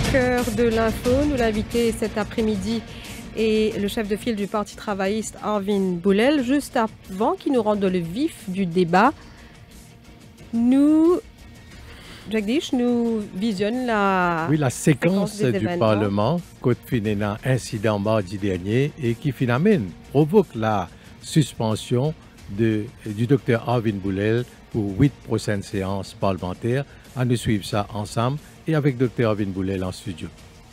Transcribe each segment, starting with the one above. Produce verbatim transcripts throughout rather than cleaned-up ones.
cœur de l'info, nous l'inviter cet après-midi est le chef de file du Parti travailliste Arvin Boulel. Juste avant qu'il nous rende le vif du débat, nous, Jagdish, nous visionnons la, oui, la séquence, séquence du événements. Parlement, côte finéna incident mardi dernier et qui finalement provoque la suspension de, du docteur Arvin Boulel pour huit prochaines séances parlementaires. À nous suivre ça ensemble et avec docteur Arvin Boulel en studio.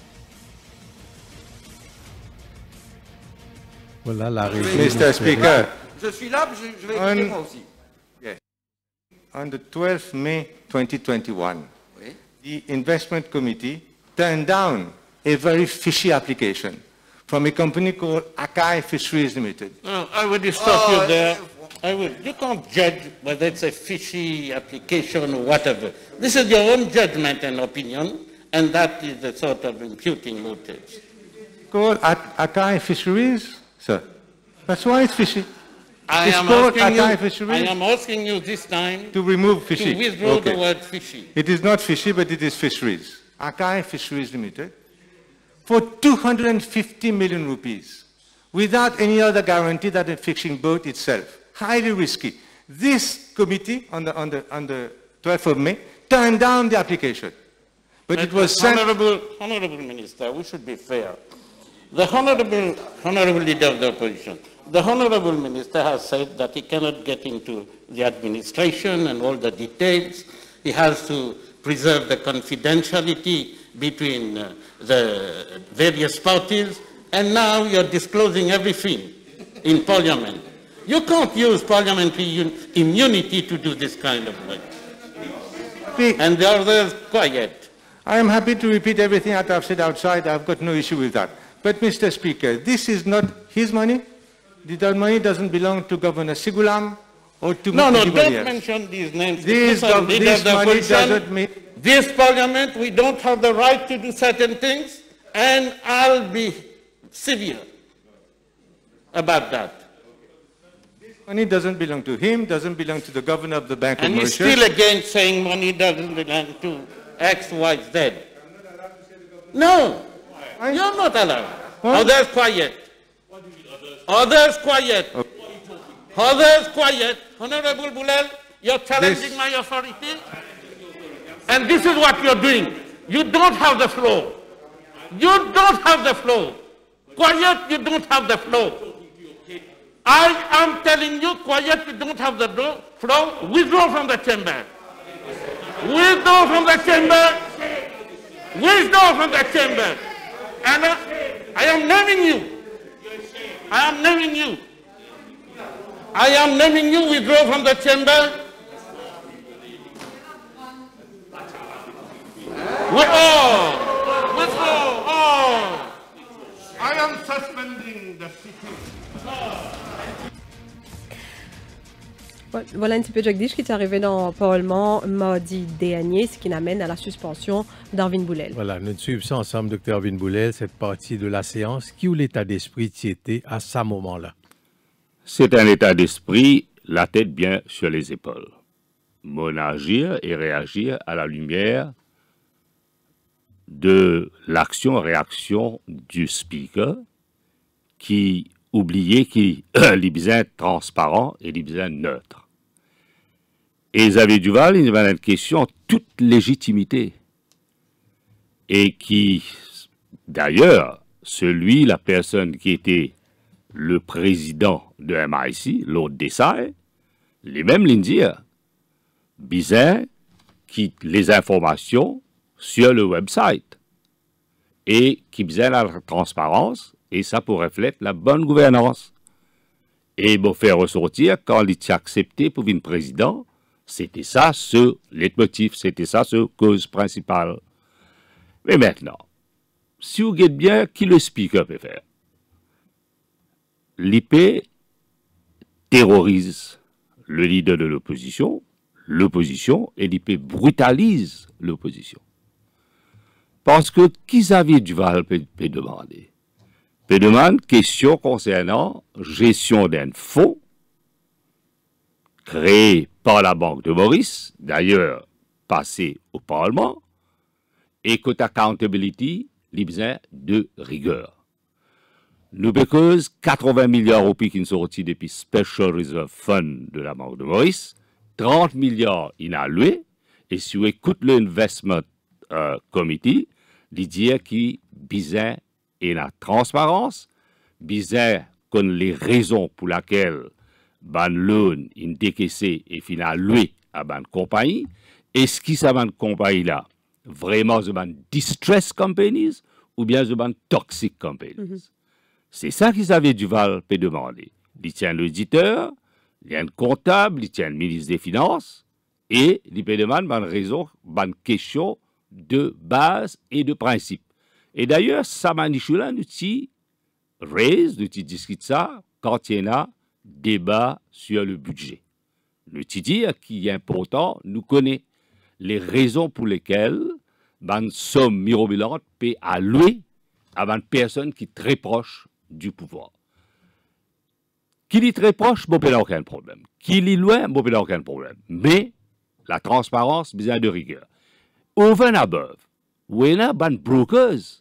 Voilà la réunion. mister Speaker, je suis là, je, je vais écouter moi aussi. Yes. On the twelfth of May twenty twenty-one, oui. The Investment Committee turned down a very fishy application from a company called Akai Fisheries Limited. No, I would stop Oh, you there. I would. You can't judge whether it's a fishy application or whatever. This is your own judgment and opinion, and that is the sort of imputing motives. Called Akai Fisheries, sir. That's why it's fishy. I It's am, called asking Akai you, Fisheries I am asking you this time to remove fishy. to withdraw Okay. the word fishy. It is not fishy, but it is fisheries. Akai Fisheries Limited, for two hundred fifty million rupees, without any other guarantee than the fishing boat itself. Highly risky. This committee on the, on the, on the twelfth of May turned down the application. But it was sent... Honorable, Honorable Minister, we should be fair. The Honorable, Honorable Leader of the Opposition, the Honorable Minister has said that he cannot get into the administration and all the details. He has to preserve the confidentiality between uh, the various parties, and now you're disclosing everything in Parliament. You can't use parliamentary immunity to do this kind of work. And the others quiet. I am happy to repeat everything that I've said outside. I've got no issue with that. But, Mister Speaker, this is not his money. The money doesn't belong to Governor Sigulam or to No, no, anybody don't else. mention these names. This, Listen, gov- Leader this of the money Opposition, doesn't mean... this Parliament, we don't have the right to do certain things, and I'll be severe about that. Money doesn't belong to him, doesn't belong to the governor of the Bank And of you're Mauritius. still again saying money doesn't belong to X, Y, Z. No, you're not allowed. What? Others quiet. Others quiet. Okay. Others quiet. Honorable Boulel, you're challenging This- my authority. And this is what you're doing. You don't have the floor. You don't have the floor. Quiet, you don't have the floor. I am telling you, quiet, you don't have the do- floor. Withdraw from the chamber. Withdraw from the chamber. Withdraw from the chamber. And uh, I am naming you. I am naming you. I am naming you. Withdraw from the chamber. Withdraw. Withdraw. Oh. I am suspending the sitting. Voilà un petit peu Jagdish qui est arrivé dans le Parlement mardi dernier, ce qui n'amène à la suspension d'Arvin Boulel. Voilà, nous suivons ça ensemble, docteur Arvin Boulel, cette partie de la séance. Qui ou l'état d'esprit qui était à ce moment-là? C'est un état d'esprit, la tête bien sur les épaules. Mon agir et réagir à la lumière de l'action-réaction du speaker qui oubliait qu'il est bien transparent et bien neutre. Et Xavier Duval, il avait une question en toute légitimité. Et qui, d'ailleurs, celui, la personne qui était le président de M I C, l'autre Desai, les mêmes lignes dire, bizarre, quitte les informations sur le website et qui besoin la transparence et ça pour refléter la bonne gouvernance. Et pour faire ressortir, quand il était accepté pour venir président, c'était ça ce leitmotiv, c'était ça ce cause principale. Mais maintenant, si vous regardez bien, qui le speaker peut faire? L'I P terrorise le leader de l'opposition, l'opposition, et l'I P brutalise l'opposition. Parce que qui Xavier Duval peut, peut demander? Peut demander question concernant gestion d'un fonds créé par la Banque de Maurice, d'ailleurs passé au Parlement, Et côté accountability, il y a besoin de rigueur. Nous avons quatre-vingts milliards de roupies qui sont sortis depuis Special Reserve Fund de la Banque de Maurice, trente milliards inalloués, et si on écoute l'Investment euh, Committee, il dit qu'il besoin de la transparence, besoin de les raisons pour lesquelles ban loan in décaissé et final loué à ban compagnie, est-ce qui ça ban compagnie là vraiment de ban distress companies ou bien de ban toxic companies? Mm-hmm. C'est ça qu'ils avaient Duval peut demander. Il tient l'auditeur, il y a un comptable, il tient le ministre des Finances et il peut demander ban raison, ban question de base et de principe. Et d'ailleurs, ça manichula nous dit raise, nous discute ça quand il y a débat sur le budget. Nous dit qu'il est important, nous connaissons les raisons pour lesquelles une somme mirobolante peut allouer à une personne qui est très proche du pouvoir. Qui est très proche, bon, il n'y a aucun problème. Qui est loin, bon, il n'y a aucun problème. Mais la transparence, besoin de rigueur. Over and above, où il y a des brokers.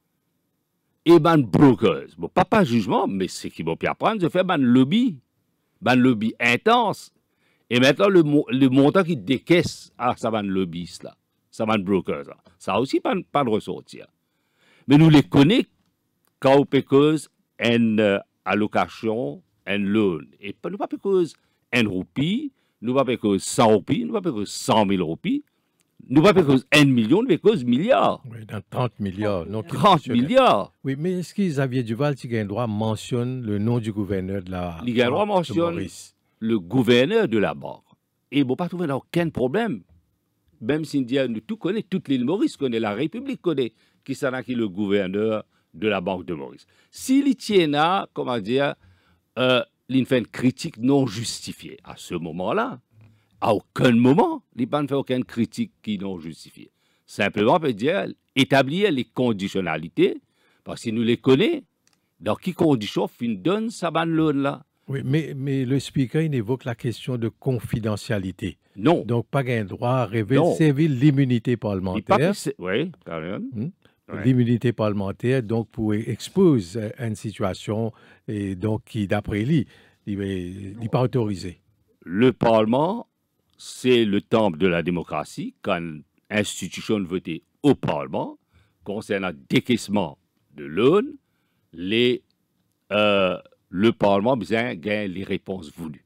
Et ban brokers, bon, pas pas jugement, mais c'est qui vont apprendre de faire ban lobby, ban lobby intense. Et maintenant, le, le montant qui décaisse à ça ban lobbyiste là, ça ban brokers là, ça aussi pas, pas de ressortir. Mais nous les connaissons quand on peut cause une euh, allocation, un loan. Et pas, nous pas cause un roupie, nous pas cause cent roupies, nous pas cause cent mille roupies. Nous ne pouvons pas cause un million, nous pouvons cause milliards. Oui, dans trente milliards. Non, trente milliards. Oui, mais est-ce que Xavier Duval, qui a un droit, mentionne le nom du gouverneur de la banque? Il a un droit mentionne le gouverneur de la banque. Et il ne peut pas trouver aucun problème. Même si nous tout connaît, toute l'île Maurice connaît, la République connaît, qui s'en qui le gouverneur de la Banque de Maurice. S'il tient là, comment dire, euh, il fait une critique non justifiée à ce moment-là, à aucun moment, il ne fait aucune critique qui non justifiée. Simplement, on peut dire, établir les conditionnalités, parce que nous les connaissons, dans quelles conditions fin donne sa ban loan là. Oui, mais, mais le speaker, il évoque la question de confidentialité. Non. Donc, pas un droit à réserver l'immunité parlementaire. Oui, carrément. Hmm? Ouais. L'immunité parlementaire, donc, pour exposer une situation et donc, qui, d'après lui, il n'est pas autorisé. Le Parlement, c'est le temple de la démocratie. Quand une institution votée au Parlement concernant le décaissement de loan, les, euh, le Parlement a besoin de gagner les réponses voulues.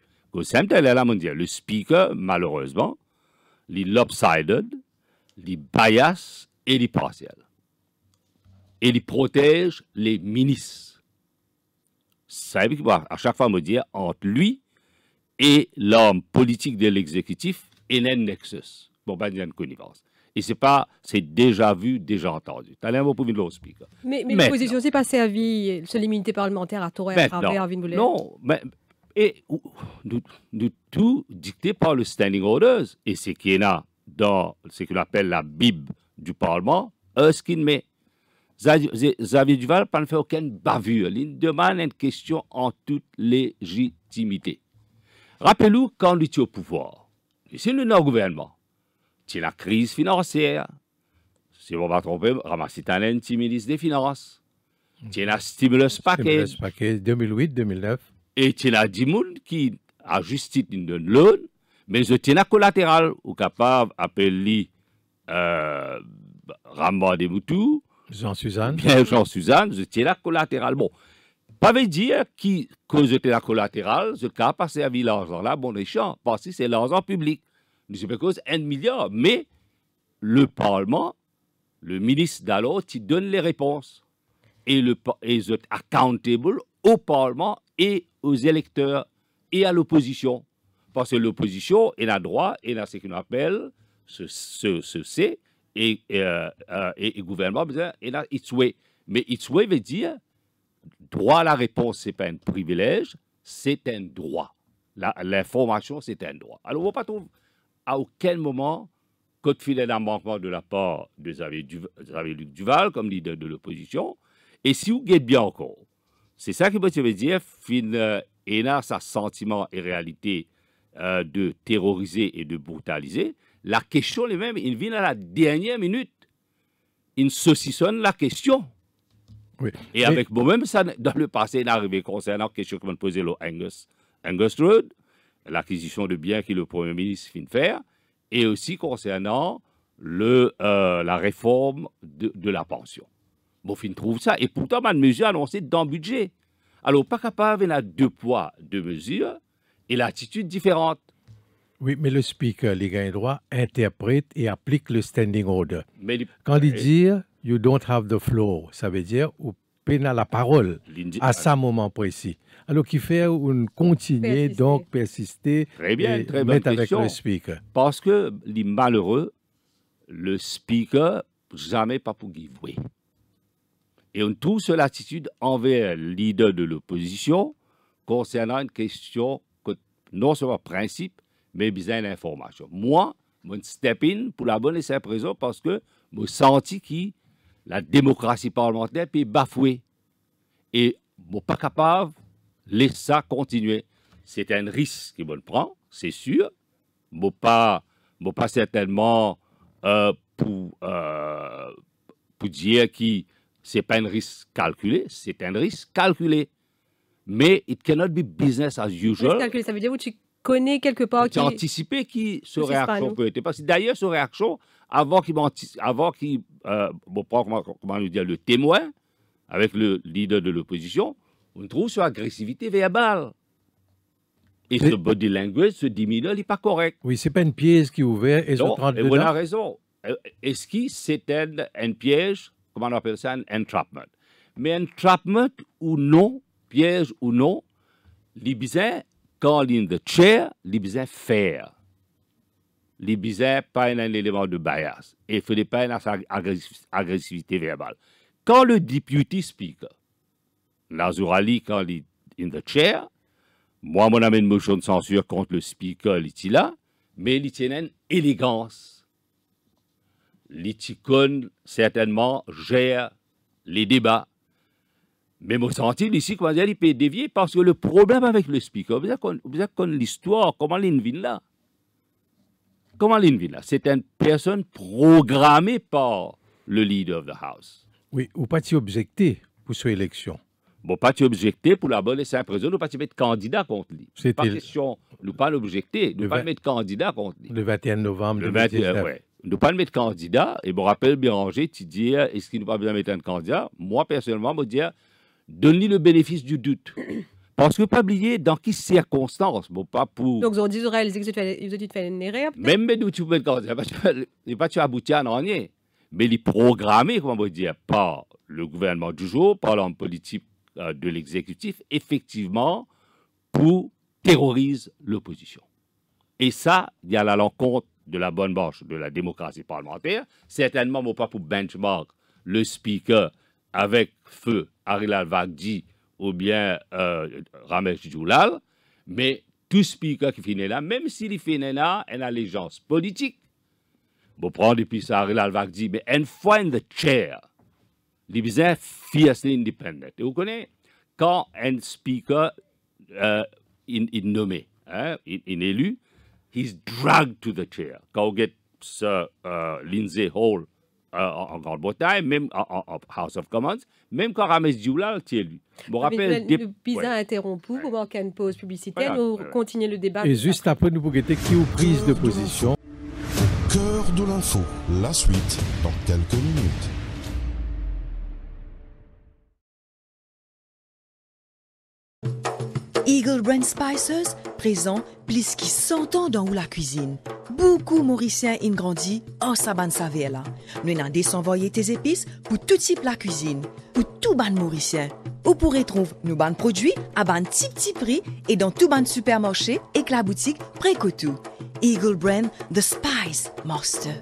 Le speaker, malheureusement, il est lopsided, il est bias et il est partiel. Et il protège les ministres. Ça veut dire à chaque fois me dire entre lui et l'homme politique de l'exécutif, il y a un nexus. Bon, ben, il y a une connivence. Et c'est pas, c'est déjà vu, déjà entendu. Tu as un mot pour le speaker. Mais, mais l'opposition s'est pas servi sur l'immunité parlementaire à Torre et à travers Arvin Boulel. Non, mais et, nous, nous, tout dicté par le standing orders. Et c'est qu'il y a dans ce qu'on appelle la Bible du Parlement, un ce qu'il met. Xavier Duval n'a fait aucune bavure. Il demande une question en toute légitimité. Rappelez-vous, quand il était au pouvoir, c'est le non-gouvernement, c'est la crise financière, si on ne va pas tromper, ramasser un petit ministre des Finances, c'est la stimulus package. Stimulus package deux mille huit deux mille neuf. Et c'est la dix qui a justice une loan, mais c'est la collatéral, ou capable d'appeler euh, Ramba de Moutou, Jean-Suzanne. Bien, Jean-Suzanne, c'est la collatéral. Bon. Pas veut dire que cause de la collatérale, ce cas passé à l'argent là, bon, les champs, parce que c'est l'argent public. Nous sommes cause un milliard, mais le Parlement, le ministre d'alors, qui donne les réponses. Et le et accountable au Parlement et aux électeurs et à l'opposition. Parce que l'opposition, elle a droit, elle a ce qu'on appelle ce, ce, ce C, et, euh, euh, et le gouvernement, elle a its way. Mais its way veut dire droit à la réponse, ce n'est pas un privilège, c'est un droit. L'information, c'est un droit. Alors, on ne va pas trouver à aucun moment code filet d'un manquement de la part de Xavier-Luc Duval, comme leader de l'opposition. Et si vous guettez bien encore, c'est ça qui veut dire qu'il y a sa sentiment et réalité euh, de terroriser et de brutaliser. La question est même, il vient à la dernière minute. il saucissonne la question. Oui. Et avec Mais... moi-même, ça, dans le passé, il est arrivé concernant la question que me posait le Angus, Angus Road, l'acquisition de biens que le Premier ministre finit de faire, et aussi concernant le, euh, la réforme de, de la pension. Bon, fin trouve ça, et pourtant, ma mesure annoncée dans le budget. Alors, pas capable, il y a deux poids, deux mesures, et l'attitude différente. Oui, mais le speaker, les gains droit, interprète et applique le standing order. Mais, Quand il dit « you don't have the floor », ça veut dire « ou peine la parole » à ce moment précis. Alors, qu'il fait une continuer, persister. donc persister, très bien, et très mettre bonne avec question. le speaker. Parce que, les malheureux, le speaker, jamais pas pour give way. Et on trouve cette attitude envers le leader de l'opposition concernant une question que non seulement principe, mais besoin d'information. Moi, je step in pour la bonne et simple raison parce que je senti que la démocratie parlementaire peut bafouer. Et je ne suis pas capable de laisser ça continuer. C'est un risque que je prends, c'est sûr. Je ne suis pas, pas certainement euh, pour, euh, pour dire que ce n'est pas un risque calculé, c'est un risque calculé. Mais it cannot be business as usual. Calculé, ça veut dire que tu connais quelque part qui... Tu as anticipé qui ce réaction peut être. Parce que d'ailleurs, ce réaction, avant qu'il avant qu'il euh, bon, comment, comment nous dire, le témoin, avec le leader de l'opposition, on trouve sur agressivité verbale. Et mais... ce body language, ce dix-mille, il n'est pas correct. Oui, ce n'est pas une pièce qui est ouverte et non, se trente et vous avez raison. Est-ce que c'est un, un piège, comment on appelle ça, un entrapment? Mais entrapment ou non, piège ou non, les besoins, quand il est in the chair, les besoins faire. Les besoins pas un élément de bias. Et il ne faut pas une agressivité verbale. Quand le deputy speaker, Nazir Ali, quand il est in the chair, moi, mon amène une motion de censure contre le speaker, il est là, mais il tient une élégance. L'Iticon, certainement, gère les débats. Mais mon senti ici, comment dire, il peut dévier parce que le problème avec le speaker, vous savez qu'on l'histoire, comment il vient là? Comment il vient là? C'est une personne programmée par le leader of the House. Oui, ou pas t'y objecter pour cette élection. Bon, pas t'y objecter pour la bonne et simple raison, nous pas t'y mettre candidat contre lui. C'est pas question, nous pas l'objecter, nous pas mettre candidat contre lui. Le vingt et un novembre deux mille dix-neuf. Ouais. Ne pas mettre candidat, et je rappelle Béranger, tu dis, est-ce qu'il n'a pas besoin de mettre un candidat? Moi, personnellement, je me dis, donne-lui le bénéfice du doute. Parce que pas oublier dans quelles circonstances, bon, pas pour... Donc, on dit, réaliser que tu fais une erreur, même mais tu peux mettre candidat, pas pas tu aboutis à rien. Mais il est programmé, comment on va dire, par le gouvernement du jour, par l'homme politique euh, de l'exécutif, effectivement, pour terroriser l'opposition. Et ça, il y a la l'encontre de la bonne marche de la démocratie parlementaire, certainement pas pour benchmark le speaker avec feu Arilal Vagdi ou bien euh, Ramesh Djoulal, mais tout speaker qui finit là, même s'il finit là, une allégeance politique, bon, prendre depuis ça Arilal Vagdi, mais une fois in the chair, il est fiercely independent. Et vous connaissez, quand un speaker euh, est nommé, hein, il est élu, he's dragged to the chair. Quand on get Sir uh, Lindsay Hall uh, en Grande-Bretagne, même en, en House of Commons, même quand Ramesh Djoulal tient lui. Je me rappelle... Le Pisa ouais. interrompu, pour manquer une pause publicitaire, voilà, nous ouais, continuer le débat. Et juste après, nous pourrons qui aux prises de position. Cœur de l'info, la suite dans quelques minutes. Eagle Brand Spices, présent plus qui cent ans dans la cuisine. Beaucoup Mauriciens ont grandi en saban saveur là. Nous avons désenvoyé tes épices pour tout type la cuisine, pour tout ban Mauricien. Vous pourrez trouver nos ban produits à ban petit petit prix et dans tout ban supermarché et que la boutique Précotou. Eagle Brand, The Spice Master.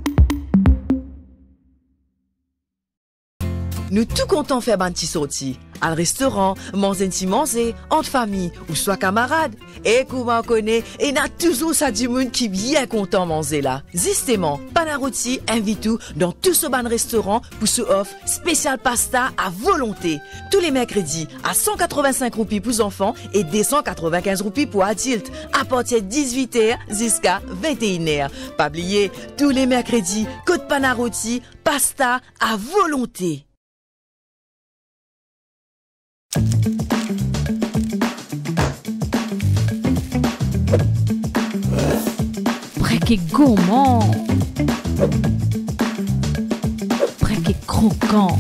Nous tout contents faire un petit sorti. Al restaurant, manger si manger, entre famille ou soit camarade. Et comment on connaît, et n'a toujours ça du monde qui bien content manger là. Justement, Panarotti invite tout dans tout ce ban restaurant pour ce offre spécial pasta à volonté. Tous les mercredis à cent quatre-vingt-cinq roupies pour enfants et deux cent quatre-vingt-quinze roupies pour adultes à partir de dix-huit heures jusqu'à vingt et une heures. Pas oublier, tous les mercredis, côte Panarotti, pasta à volonté. Brek est gourmand. Brek est croquant.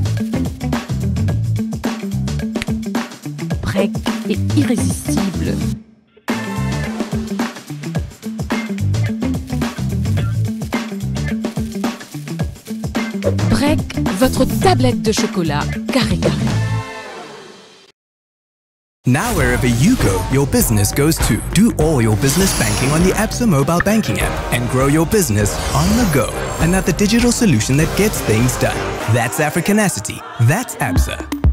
Brek est irrésistible. Brek, votre tablette de chocolat carré carré. Now wherever you go, your business goes too. Do all your business banking on the Absa mobile banking app and grow your business on the go. Another digital solution that gets things done. That's Africanacity. That's Absa.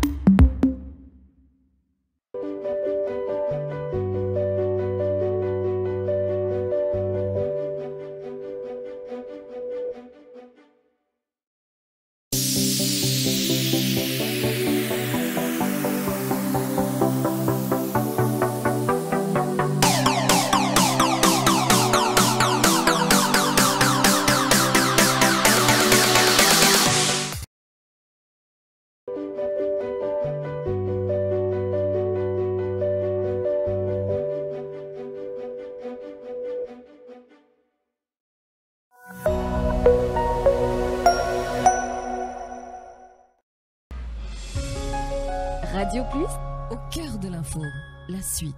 Radio Plus, au cœur de l'info, la suite.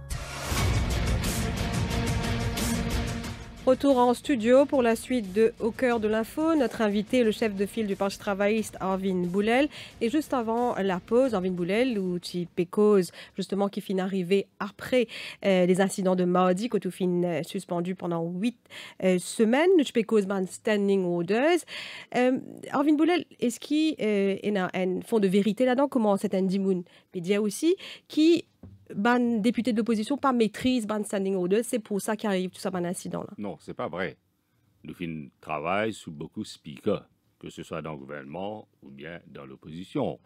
Retour en studio pour la suite de Au cœur de l'info. Notre invité, le chef de file du Parti travailliste, Arvin Boulel. Et juste avant la pause, Arvin Boulel, ou Tipekos, justement, qui finit arrivé après euh, les incidents de mardi, que tout fin euh, suspendu pendant huit euh, semaines. Tipekos ban standing orders. Euh, Arvin Boulel, est-ce qu'il euh, y a un fond de vérité là-dedans? Comment c'est un dimoun Pédia aussi, qui ban député de l'opposition pas maîtrise ban standing order, c'est pour ça qu'arrive tout ça ban incident là. Non, c'est pas vrai. Nous faisons travail sous beaucoup de speakers, que ce soit dans le gouvernement ou bien dans l'opposition.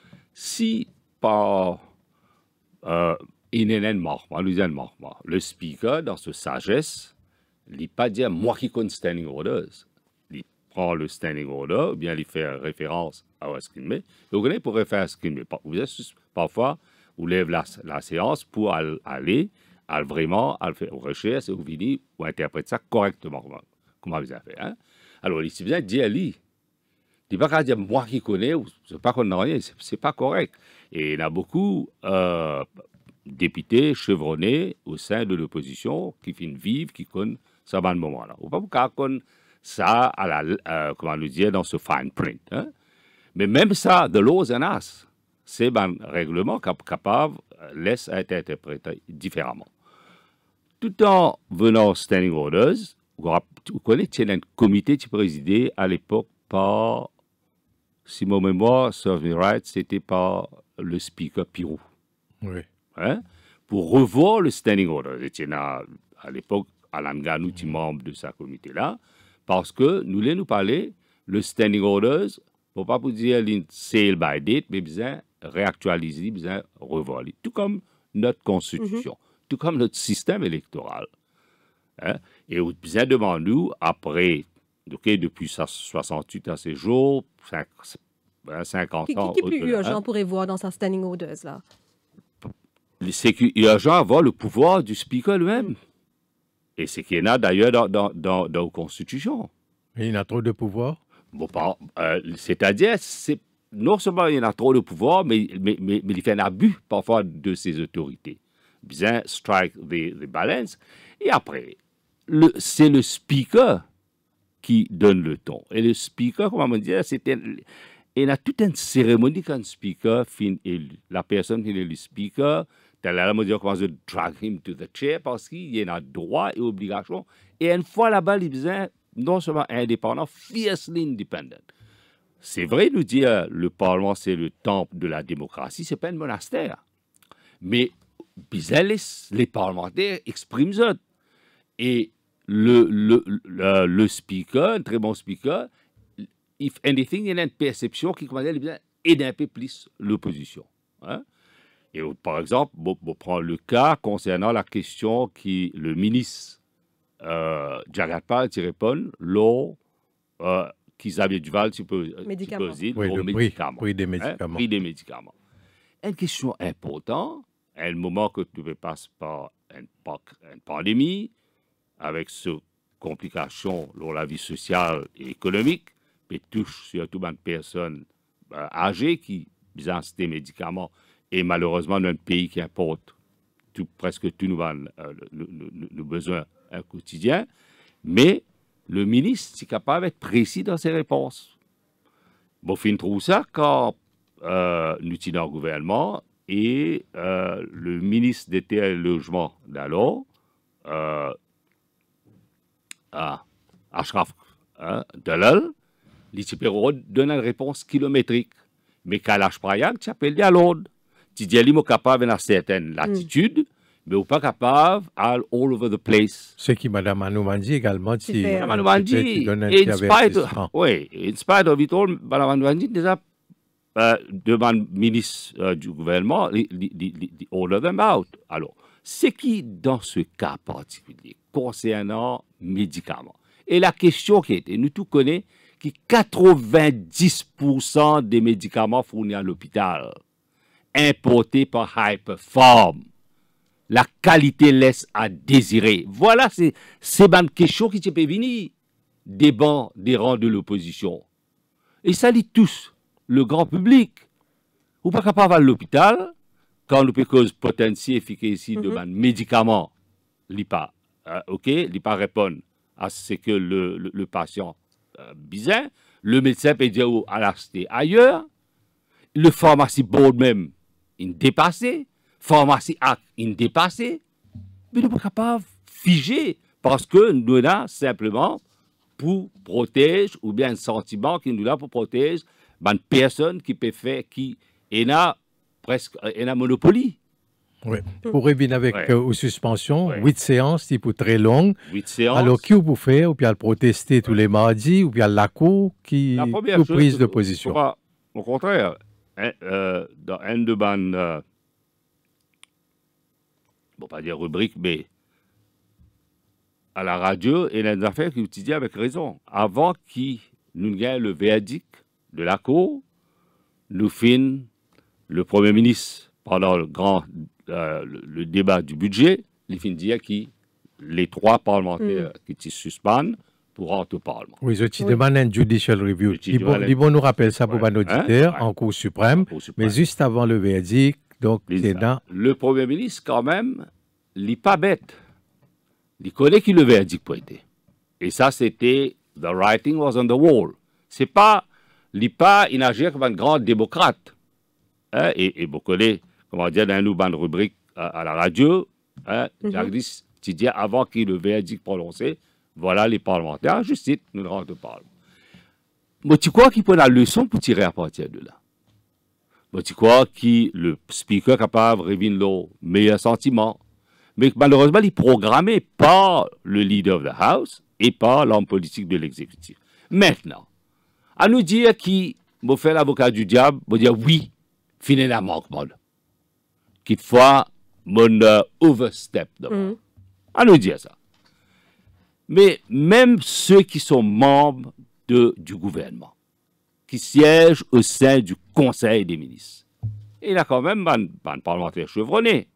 Si par euh, inénément, le speaker dans sa sagesse, il ne pas dire moi qui connais standing orders. Il prend le standing order, ou bien il fait référence à ce qu'il met. Vous connaissez pour faire ce qu'il met. Vous êtes parfois ou lève la, la séance pour al, aller al vraiment al faire recherche et vous venez ou interpréter ça correctement comment vous avez fait. Hein? Alors ici vous avez dit à lui, il ne pas dire moi qui connais ou je ne sais pas qu'on rien, c'est, c'est pas correct. Et il y a beaucoup euh, députés chevronnés au sein de l'opposition qui finissent vivre, qui connaissent ça dans le moment-là. Ou pas pour qu'on ça à la euh, comment nous dire dans ce fine print. Hein? Mais même ça, the laws and us. C'est un règlement capable laisse être interprété différemment. Tout en venant standing orders, vous connaissez un comité qui présidé à l'époque par, si mon mémoire serve me right, c'était par le speaker Pirou. Oui. Hein? Pour revoir le standing orders. C'était à, à l'époque Alan Ganou, qui membre de ce comité-là, parce que nous voulons nous parler le standing orders. Pour pas vous dire sale by date, mais besoin réactualiser, besoin revoir. Tout comme notre constitution, mm-hmm. tout comme notre système électoral. Hein? Et besoin devant nous, après, okay, depuis soixante-huit à ces jours, cinquante qui, ans. Qui est plus urgent hein? Pourrait voir dans sa standing orders là? C'est urgent avoir le pouvoir du speaker lui-même. Mm. Et c'est qu'il y en a d'ailleurs dans, dans, dans, dans la constitution. Et il a trop de pouvoir? Bon, euh, c'est-à-dire, c'est, non seulement il y en a trop de pouvoir, mais, mais, mais, mais il fait un abus parfois de ses autorités. Bien, strike the, the balance. Et après, le, c'est le speaker qui donne le ton. Et le speaker, comment on dit, c'était, il y a toute une cérémonie quand le speaker finit élu. La personne qui est le speaker, la mesure commence à drag him to the chair parce qu'il y a droit et obligation. Et une fois là-bas, il besoin non seulement indépendant, fiercely independent. c'est vrai, nous dire le Parlement, c'est le temple de la démocratie, ce n'est pas un monastère. Mais les, les parlementaires expriment ça. Et le, le, le, le speaker, un très bon speaker, if anything, il y a une perception qui commence à aider un peu plus l'opposition. Hein? Et par exemple, on, on prend le cas concernant la question qui le ministre euh, Jagatpal répond, l'eau euh, qu'Isabelle Duval suppose, médicaments. suppose oui, aux le médicaments. Prix, prix des médicaments. Hein? Prix des médicaments. Une question importante, à un moment que tu passes par une, une pandémie, avec ces complications dans la vie sociale et économique, mais touche surtout une personne euh, âgée qui besoin des médicaments et malheureusement dans un pays qui importe tout, presque tous nos, euh, nos, nos, nos besoins euh, quotidiens, mais le ministre est capable d'être précis dans ses réponses. Bon, fin trouve ça quand euh, nous sommes dans le gouvernement et euh, le ministre d'État et Logement d'alors, euh, à Ashraf hein, Dalal, il donne une réponse kilométrique. Mais Kalash Prayak, tu appelles à l'ordre. Tu dis, il est capable d'une certaine latitude, mm. mais il n'est pas capable all, all over the place. Ce qui, Mme Anoumandi également, si Mme Anoumandi, in spite of, oui, in spite of it all, Mme Anoumandi déjà euh, demande au ministre euh, du gouvernement, il order them out. Alors, ce qui, dans ce cas particulier, concernant médicaments, et la question qui était, nous tous connaissons, que quatre-vingt-dix pour cent des médicaments fournis à l'hôpital, importés par Hyperform, la qualité laisse à désirer. Voilà, c'est une question qui peut venir des bancs, des rangs de l'opposition. Et ça lit tous, le grand public. Ou pas capable à l'hôpital, quand nous peut cause potentiel efficace de mm-hmm. médicaments, l'I P A, euh, ok, l'I P A répond à ce que le, le, le patient euh, bizarre, le médecin peut dire à l'acheter ailleurs, le pharmacie board même, il dépassé, pharmacie acte, il dépassé, mais nous ne sommes pas capables de figer parce que nous là simplement pour protéger ou bien un sentiment qui nous là pour protéger une personne qui peut faire, qui est là presque une monopolie. Oui. Pour revenir avec ouais. euh, aux suspensions, huit ouais. séances, type très longues. Huit séances. Alors, qui vous fait, ou bien protester tous les mardis, ou bien la cour qui la première chose, prise chose, de position. Pas, au contraire, hein, euh, dans un de ban, euh, bon, pas dire rubrique, mais à la radio, il y a des affaires qui utilisent avec raison. Avant qu'il nous gagne le verdict de la cour, nous finissons le Premier ministre pendant le grand euh, le, le débat du budget, il finit dire que les trois parlementaires mm. qui se suspendent pour rentrer au Parlement. Oui, je te oui. demande un judicial review. Il bon, nous rappelle ça pour ouais. un auditeur hein? en Cour suprême, en Cour suprême, mais juste avant le verdict, donc c'est dans... Le Premier ministre, quand même, il n'est pas bête. Il connaît qui le verdict peut être. Et ça, c'était « the writing was on the wall ». C'est pas... Il n'est pas inagir comme un grand démocrate. Hein? Et, et vous connaissez, comment dire, dans une rubrique à, à la radio, hein, mm-hmm. Jacques dit, tu dis avant qu'il le verdict prononcé, voilà les parlementaires, justice, nous rentrons au Parlement. Mais tu crois qu'il peut la leçon pour tirer à partir de là? Mais tu crois que le speaker est capable de révéler le meilleur sentiment? Mais malheureusement, il est programmé par le leader of the House et par l'homme politique de l'exécutif. Maintenant, à nous dire qui me fait l'avocat du diable, me dire oui, finalement, qu'il faut mon uh, overstep d'abord. Mm. À nous dire ça. Mais même ceux qui sont membres de, du gouvernement, qui siègent au sein du Conseil des ministres, il y a quand même un, un parlementaire chevronné.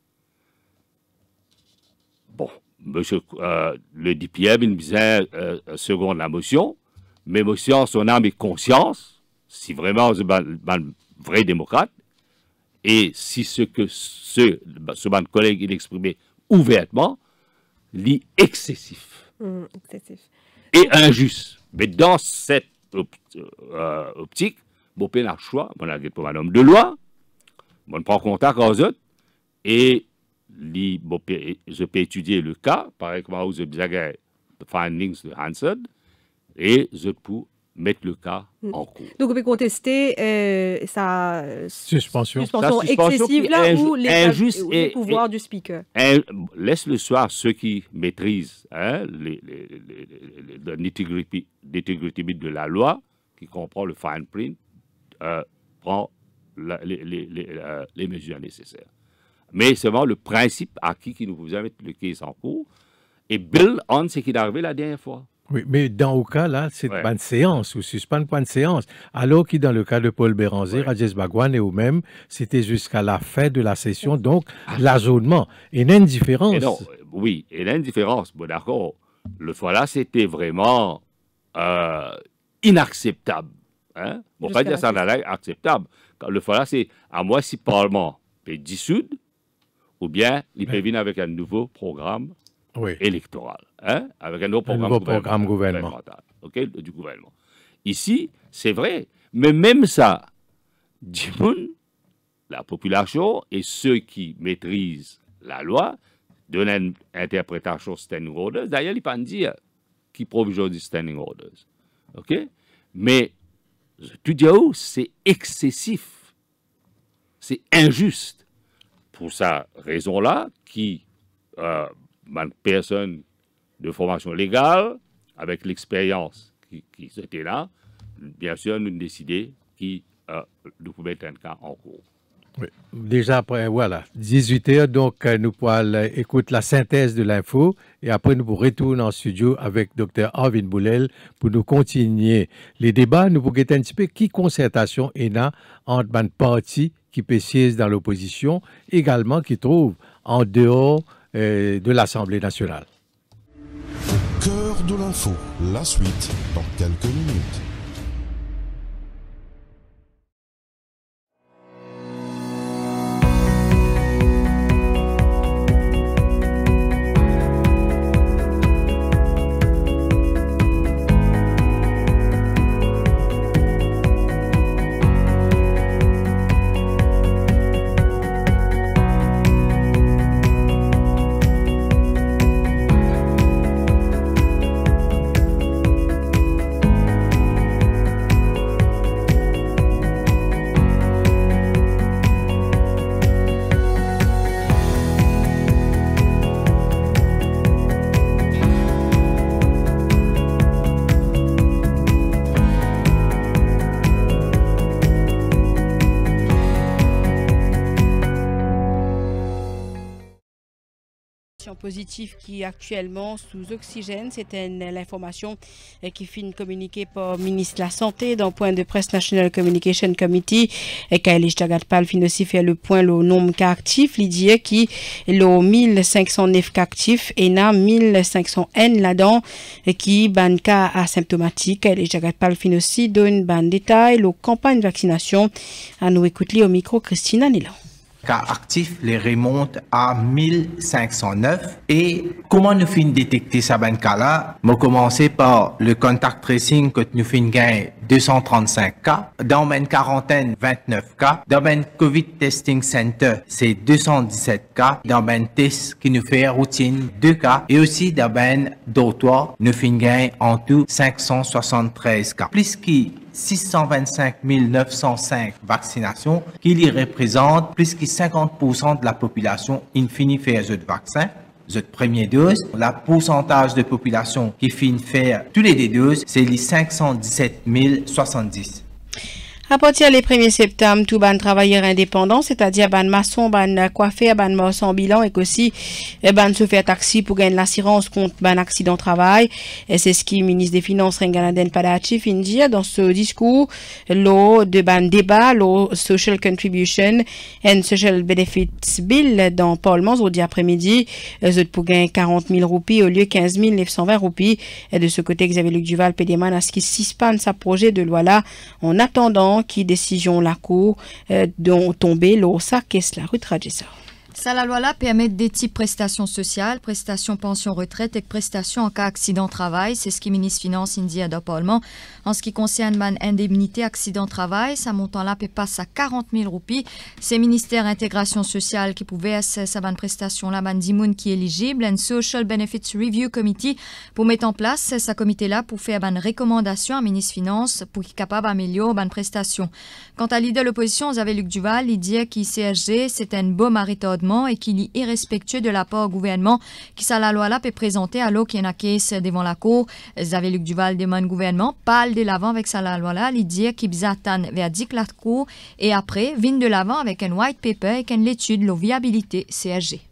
Bon, monsieur euh, le D P M, il me disait euh, seconde la motion, mais motion, son âme et conscience, si vraiment c'est un, un vrai démocrate, et si ce que ce, ce ban collègue il exprimait ouvertement, lit excessif. Mmh, excessif. Et injuste. Mais dans cette op euh, optique, bon, on a le choix, on a pour un homme de loi, on prend contact aux autres, et li, bon, je peux étudier le cas, par exemple, où je dis the findings de Hansard, et je peux mettre le cas mmh. en cours. Donc, vous pouvez contester euh, sa suspension, suspension, sa suspension excessive, là où les, injuste où les et, pouvoirs et, du speaker. Et, laisse le soir ceux qui maîtrisent hein, les, les, les, les, le nitty-gritty de la loi, qui comprend le fine print, euh, prend la, les, les, les, euh, les mesures nécessaires. Mais c'est vraiment le principe acquis qui nous faisait mettre le case en cours et build on ce qui est arrivé la dernière fois. Oui, mais dans le cas là, c'est ouais. pas une séance ou suspend pas une séance. Alors que dans le cas de Paul Béranger, ouais. Rajesh Bhagwan et eux-mêmes, c'était jusqu'à la fin de la session, donc ah. l'ajournement. Et une indifférence. Et non, oui, et l'indifférence, bon d'accord. Le fois là, c'était vraiment euh, inacceptable. Hein? Bon, pas dire ça dans acceptable. Le fois là, c'est à moi si le Parlement peut dissoudre ou bien il peut ouais. venir avec un nouveau programme oui. électoral, hein, avec un nouveau programme, un nouveau gouvernement, programme gouvernement. Okay, du gouvernement. Ici, c'est vrai, mais même ça, la population et ceux qui maîtrisent la loi donnent une interprétation standing orders. D'ailleurs, il ne pas dire qui prouve aujourd'hui standing orders. OK? Mais, tu dis, oh, c'est excessif. C'est injuste. Pour cette raison-là, qui... Euh, une personne de formation légale, avec l'expérience qui, qui était là, bien sûr, nous décidons qui euh, nous pouvons mettre un cas en cours. Oui. Déjà, après, voilà, dix-huit heures, donc nous pourrons écouter la synthèse de l'info et après nous pourrons retourner en studio avec docteur Arvin Boulel pour nous continuer les débats. Nous pourrons un petit peu qui concertation est là entre une partie qui peut siéger dans l'opposition, également qui trouve en dehors de l'Assemblée nationale. Au cœur de l'info, la suite dans quelques minutes. Positif qui est actuellement sous oxygène. C'était l'information qui finit communiquée par le ministre de la Santé dans le point de presse National Communication Committee. Et Kailish Jagatpal finit aussi faire le point le nombre de cas actifs. Il dit qui le mille cinq cent neuf cas actifs et na mille cinq cents N là-dedans qui ban cas asymptomatiques. Kailish Jagatpal finit aussi donne ban détail la campagne de vaccination. À nous écouter au micro Christina Nilan. Cas actifs les remontent à mille cinq cent neuf. Et comment nous finissons détecter ça ben cas là? Nous commencer par le contact tracing que nous finissons gagner deux cent trente-cinq cas. Dans une quarantaine, vingt-neuf cas. Dans un COVID Testing Center, c'est deux cent dix-sept cas. Dans un test qui nous fait routine, deux cas. Et aussi dans un dortoir, nous finissons gagner en tout cinq cent soixante-treize cas. Plus qui six cent vingt-cinq mille neuf cent cinq vaccinations, qui y représente plus que cinquante pour cent de la population in fini faire ce vaccin, cette première dose. La pourcentage de population qui finit faire tous les deux doses, c'est les cinq cent dix-sept mille soixante-dix. À partir du premier septembre, tout ban travailleurs indépendants, c'est-à-dire ban maçon, ban coiffeur, ban maçon bilan et aussi ban chauffeur taxi pour gagner l'assurance contre ban accident de travail. Et c'est ce qui le ministre des Finances Renganaden Padachi fin dire dans ce discours, l'eau de ban débat, l'eau Social Contribution and Social Benefits Bill dans le Parlement aujourd'hui après-midi, euh, pour gagner quarante mille roupies au lieu de quinze mille neuf cent vingt roupies. Et de ce côté, Xavier Luc Duval, Pédéman, à ce qui suspend sa projet de loi là en attendant qui décision la Cour euh, dont tombé l'O S A qu'est la rue Tradjessa. Ça, la loi là permet des types prestations sociales, prestations pension retraite et prestations en cas d'accident travail. C'est ce que le ministre Finance Indy a Parlement. En ce qui concerne man indemnité accident travail, ça montant là peut passer à quarante mille roupies. C'est le ministère intégration sociale qui pouvait ça ban prestation là ban dimoun qui est éligible. Un Social Benefits Review Committee pour mettre en place ce comité là pour faire ban recommandation à ministre Finance pour qu'il capable d'améliorer ban prestation. Quant à l'idée de l'opposition, vous avez Luc Duval, il dit qu'il C S G c'est un beau maritode et qu'il est irrespectueux de l'apport au gouvernement qui ça la loi là peut présenter à l'eau qui est en case devant la cour. Xavier Luc Duval demande au gouvernement parle de l'avant avec ça la loi là, il dit qu'il attend verdict la cour et après vient de l'avant avec un white paper et une étude de la viabilité C S G.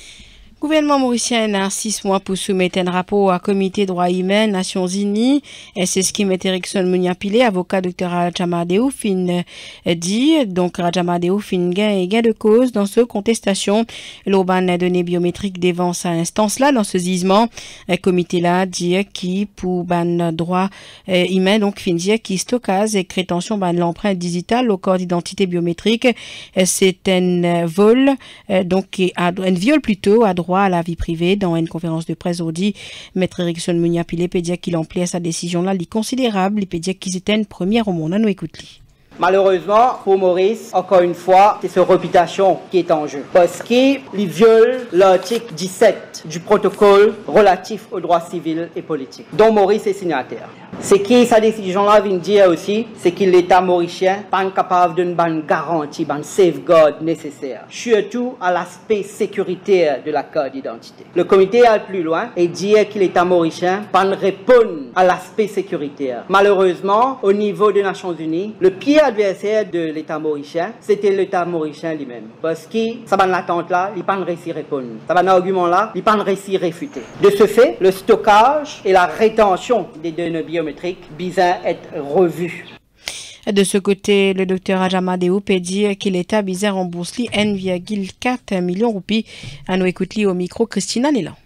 Le gouvernement mauricien a six mois pour soumettre un rapport à Comité droits humains Nations Unies. Et c'est ce qui met Erickson Mouniapile, avocat docteur Rajamadeu, fin dit. Donc Rajamadeu fin gain et gain de cause dans ce contestation. L'Auban a donné biométrique devant sa instance-là dans ce gisement. Le comité-là dit qui pour ban droit humain donc fin dire qui stockage et rétention ban l'empreinte digitale au corps d'identité biométrique. C'est un vol donc un viol plutôt à droit à la vie privée. Dans une conférence de presse aujourd'hui, Maître Erickson Mouniapile peut dire qu'il emplit à sa décision là, il considérable, il peut dire qu'il était une première au monde. Nous écoute-lui. Malheureusement, pour Maurice, encore une fois, c'est sa réputation qui est en jeu. Parce qu'il viole l'article dix-sept du protocole relatif aux droits civils et politiques, dont Maurice est signataire. Ce qui, sa décision-là vient dire aussi, c'est que l'État mauricien n'est pas capable d'une bonne garantie, d'une safeguard nécessaire, surtout à l'aspect sécuritaire de la carte d'identité. Le comité a plus loin et dit que l'État mauricien ne répond pas à l'aspect sécuritaire. Malheureusement, au niveau des Nations Unies, le pire adversaire de l'État mauricien, c'était l'État mauricien lui-même. Parce que ça va l'attente là, il n'a pas réussi à répondre. Ça va l'argument là, il n'a pas réussi à réfuter. De ce fait, le stockage et la rétention des données biométriques bizarre être revu. De ce côté, le docteur Rajamadeu peut dire que l'État bizarre rembourse un virgule quatre million de roupies. À nous écouter au micro, Christina Nélan.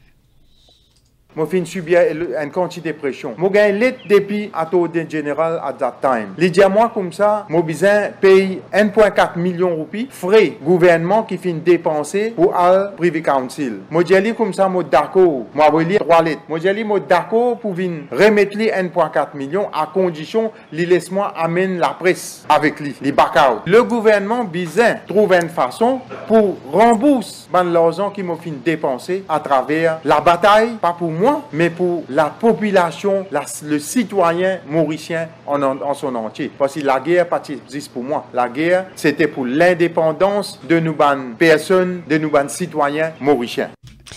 Je fin subir une quantité de pression. Je gagne l'aide depuis à taux général à that time. Les diamants comme ça, je besoin paye un virgule quatre million de roupies frais gouvernement qui fin dépenser pour al Privy Council. Je dis comme ça, je d'accord. Je vais trois lettres. Je dis je d'accord pour venir remettre les un virgule quatre million à condition li laisse-moi amène la presse avec lui, les back-out. Le gouvernement besoin trouve une façon pour rembourser l'argent qui m'a fin dépenser à travers la bataille, pas pour moi, mais pour la population, la, le citoyen mauricien en, en, en son entier. Parce que la guerre, pas juste pour moi. La guerre, c'était pour l'indépendance de nous personnes, de nous citoyens mauriciens.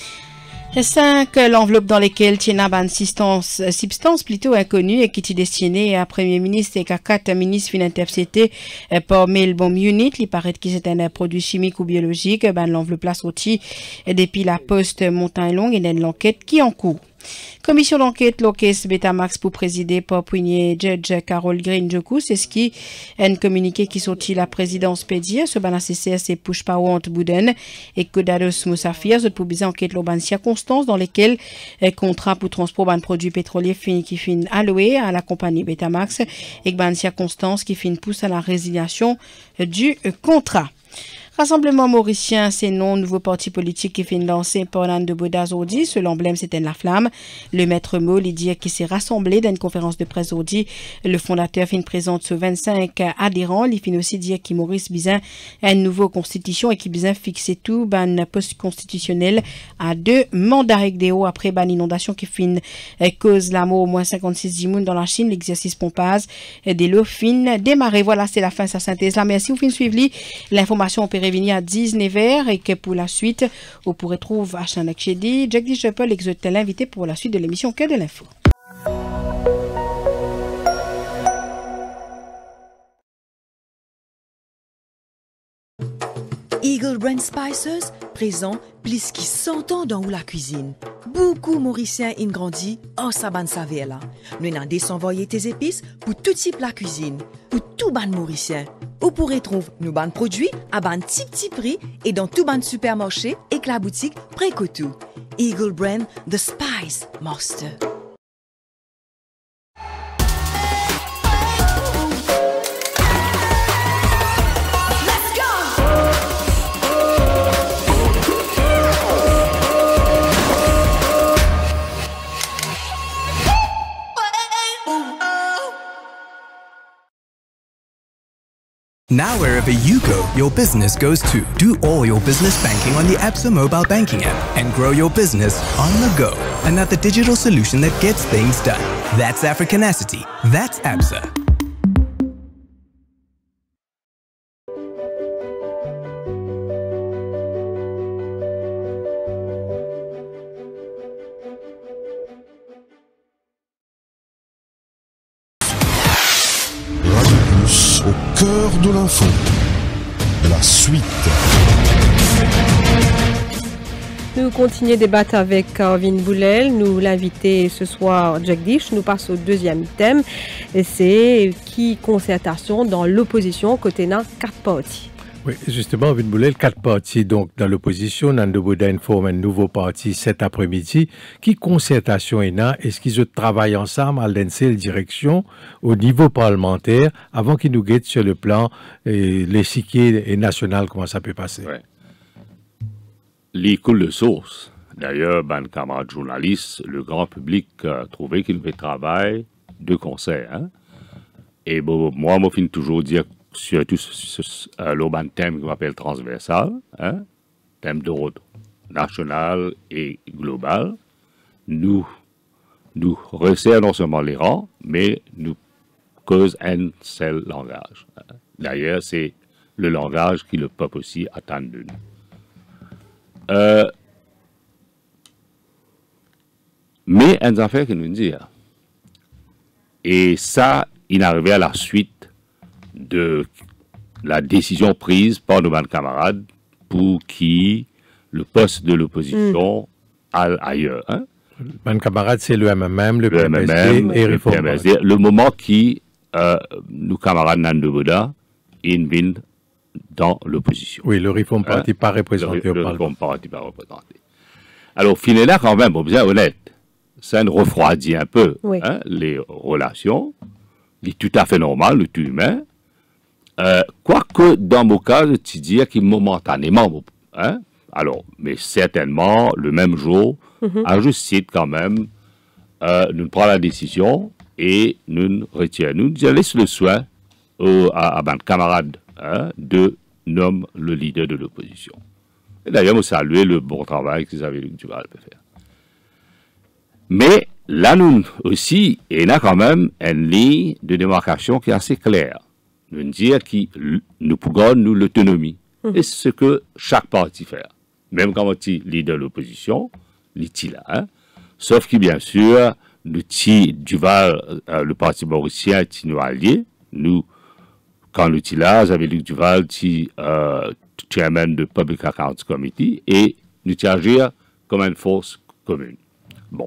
cinq l'enveloppe dans laquelle tient une substance, substance plutôt inconnue et qui est destinée à Premier ministre et à quatre ministres fin intercepté par mail bomb unit. Il paraît que c'est un produit chimique ou biologique. Ben, l'enveloppe là sortie depuis la poste montagne longue et d'une l'enquête qui est en cours. Commission d'enquête Locus Betamax pour présider par premier judge Carol Green Joku, c'est ce qui est un communiqué qui sortit la présidence pédia, ce ban C C S et Pushpawant Bouden et Kodados Moussafir, ce pour biser enquête l'auban circonstances dans lesquelles un contrat pour transport ban produits pétroliers fin qui fin alloué à la compagnie Betamax et ban circonstances qui fin pousse à la résiliation du contrat. Rassemblement mauricien, c'est non nouveau parti politique qui fait lancé par Nan de Boda aujourd'hui. Seul emblème, c'était la flamme. Le maître mot, il dit qu'il s'est rassemblé dans une conférence de presse aujourd'hui. Le fondateur fin présente ce vingt-cinq adhérents. Il fin aussi dire qu'il Maurice Bizin a une nouvelle constitution et qu'il Bizin fixé tout ban poste constitutionnel à deux mandats régdéo après ban inondation qui fin cause la mort au moins cinquante-six dimoun dans la Chine. L'exercice pompage des lots fin démarré. Voilà, c'est la fin de sa synthèse là. Merci, vous fin suivre l'information peut revenir à dix-neuf heures et que pour la suite, vous pourrez trouver à Chanak Chedi, Jack Dishapel, exote l'invité pour la suite de l'émission Cœur de l'info. Eagle Brand Spices, présent plus qui cent ans dans la cuisine. Beaucoup Mauriciens ont grandi en saban saveur là. Nous n'avons désenvoyé tes épices pour tout type la cuisine, pour tout ban Mauricien. Vous pourrez trouver nos ban produits à ban petit petit prix et dans tout ban supermarché et que la boutique Précotou. Eagle Brand, The Spice Master. Now wherever you go, your business goes too. Do all your business banking on the Absa mobile banking app and grow your business on the go. Another digital solution that gets things done. That's Africanacity. That's Absa. Au cœur de l'info, la suite. Nous continuons à débattre avec Arvin Boulel. Nous l'invité ce soir, Jagdish. Nous passons au deuxième thème. C'est qui concertation dans l'opposition côté d'un quatre partis. Oui, justement, Arvin Boulel, quatre partis donc dans l'opposition. Nando Boudin forme un nouveau parti cet après-midi. Qui concertation est là? Est-ce qu'ils travaillent ensemble à l'N C L direction au niveau parlementaire avant qu'ils nous guettent sur le plan et l'échiquier et national, comment ça peut passer? Ouais. Les coule de source. D'ailleurs, ben, camarades journalistes, le grand public a trouvé qu'il avait travail de concert. Hein? Et bon, moi, je finis toujours dire surtout euh, l'urban thème qu'on appelle transversal, hein, thème d'ordre national et global, nous, nous resserrons non seulement les rangs, mais nous causons un seul langage. Hein. D'ailleurs, c'est le langage qui le peuple aussi attend de nous. Euh, mais une affaire que nous disons, et ça, il est arrivé à la suite de la décision prise par nos camarades pour qui le poste de l'opposition mm. aille ailleurs. Hein? Mes camarades, c'est le M M M, le, le P M S D M M, et le Réforme. P M S D. Le moment qui, euh, nos camarades Nando Boda, ils viennent dans l'opposition. Oui, le Réforme Party hein? pas représenté le, au le Parlement. Le Réforme Party pas représenté. Alors, finalement, quand même, pour bien honnête, ça nous refroidit un peu oui. hein, les relations. Il est tout à fait normal, le tout humain. Euh, Quoique, dans mon cas, tu dis qu'il momentanément, hein, alors, mais certainement, le même jour, mm-hmm. à juste titre quand même, euh, nous prenons la décision et nous retirons. Nous laissons le soin au, à, à mes camarades hein, de nommer le leader de l'opposition. Et d'ailleurs, je salue le bon travail que Xavier Duval peut faire. Mais là, nous aussi, il y a quand même une ligne de démarcation qui est assez claire. Nous dire que nous pouvons nous l'autonomie. Mmh. Et c'est ce que chaque parti fait. Même quand on est leader de l'opposition, il est là. Hein? Sauf que, bien sûr, nous sommes Duval, euh, le parti mauricien, est nous alliés. Nous, quand nous sommes là, j'avais Luc Duval, qui euh, chairman de Public Accounts Committee, et nous sommes agir comme une force commune. Bon.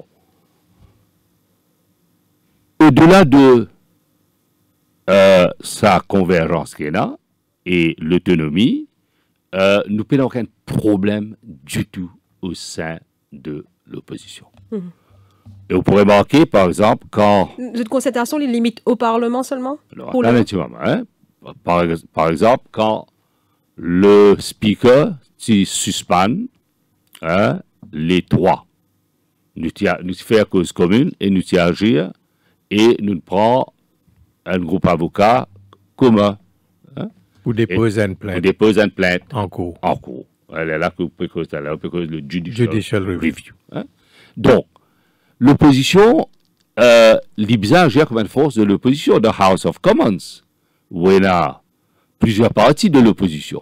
Au-delà de Euh, sa convergence qu'il y a et l'autonomie, euh, nous n'avons aucun problème du tout au sein de l'opposition. Mmh. Et on pourrait marquer, par exemple, quand... Cette concertation, les limite au Parlement seulement? Alors, pour le... hein, par, par exemple, quand le speaker suspend hein, les trois, nous, nous faisons cause commune et nous y agir et nous prenons un groupe avocat commun. Hein? Pour déposer une plainte. Pour déposer une plainte. En cours. En cours. Elle est là que peut cause le judicial, judicial review. review hein? Donc, l'opposition, euh, l'Ibza agit comme une force de l'opposition dans House of Commons, où il y a plusieurs partis de l'opposition.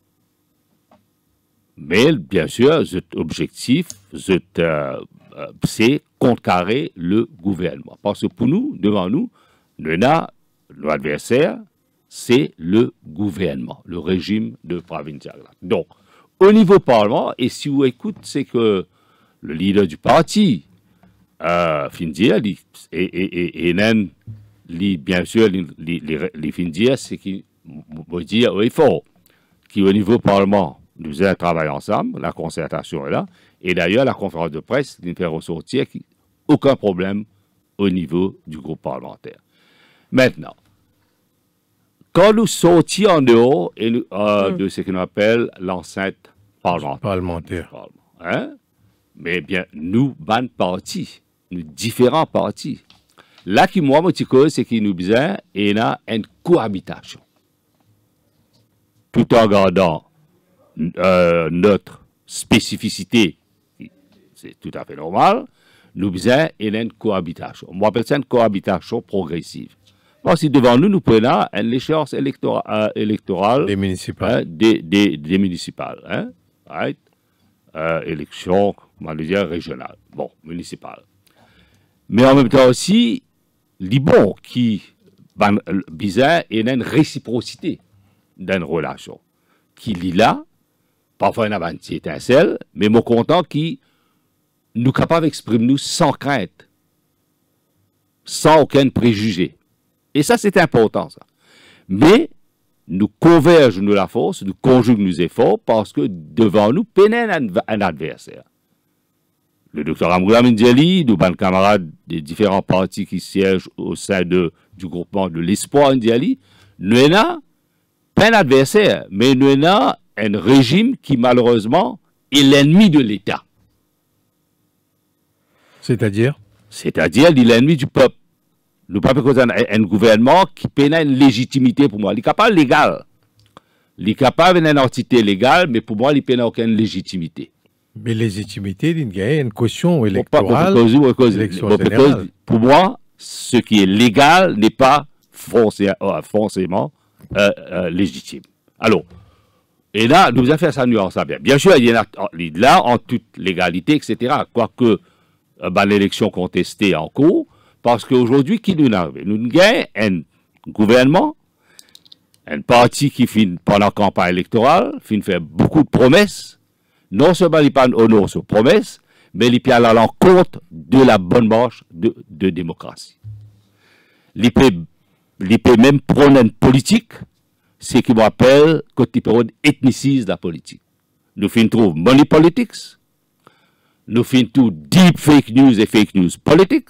Mais, bien sûr, cet objectif, cet, euh, c'est contrecarrer le gouvernement. Parce que pour nous, devant nous, l'adversaire, c'est le gouvernement, le régime de Pravin Gagla. Donc, au niveau parlement, et si vous écoutez, c'est que le leader du parti, euh, Findia, et, et, et, et bien sûr, les, les, les Findia, c'est qu'il veut dire il faut qu'au niveau parlement, nous ayons travaillé ensemble, la concertation est là, et d'ailleurs, la conférence de presse, nous fait ressortir aucun problème au niveau du groupe parlementaire. Maintenant, quand nous sortions en dehors et nous, euh, mmh. de ce qu'on appelle l'enceinte parlementaire, parlementaire. Hein? Mais bien, nous, ban partis, nous différents partis. Là, qui moi, mon petit c'est qu'il nous besoin et là une cohabitation. tout en gardant euh, notre spécificité, c'est tout à fait normal, nous faisons une cohabitation. Moi, j'appelle ça une cohabitation progressive. Parce que devant nous, nous prenons une échéance électora euh, électorale des municipales. Hein, des, des, des municipales. Hein, right? euh, élection, comment dire, régionale. Bon, municipale. Mais en même temps aussi, Liban qui ben, bizarre et une réciprocité dans une relation. Qui lit là, parfois il y a une petite étincelle, mais mon content qui nous capable d'exprimer nous sans crainte, sans aucun préjugé. Et ça, c'est important, ça. Mais nous convergeons nous la force, nous conjuguons nos efforts, parce que devant nous, pénène un, un adversaire. Le docteur Amoulam Ndiali, nous, ban camarades des différents partis qui siègent au sein de, du groupement de l'Espoir Ndiali, nous avons pas un adversaire, mais nous avons un régime qui, malheureusement, est l'ennemi de l'État. C'est-à-dire? C'est-à-dire, il est l'ennemi du peuple. Nous ne pouvons pas un, un gouvernement qui peine une légitimité pour moi. Il est capable légal. Il est capable d'une entité légale, mais pour moi, il peine aucune légitimité. Mais légitimité, il y a une caution électorale. Pour, pour, pour, pour, pour, pour moi, ce qui est légal n'est pas forcément euh, euh, légitime. Alors, et là, nous avons fait ça nuance bien. Bien sûr, il y a là, en toute légalité, et cetera. Quoique euh, bah, l'élection contestée en cours, parce qu'aujourd'hui, qui nous arrive? Nous avons un gouvernement, un parti qui finit pendant la campagne électorale, finit faire beaucoup de promesses. Non seulement il pas honore sur promesses, mais il peut aller à l'encontre de la bonne marche de, de démocratie. Il peut, il peut même prendre une politique, ce qui m'appelle quand il peut ethniciser la politique. Nous finissons trouver money politics, nous finissons deep fake news et fake news politics,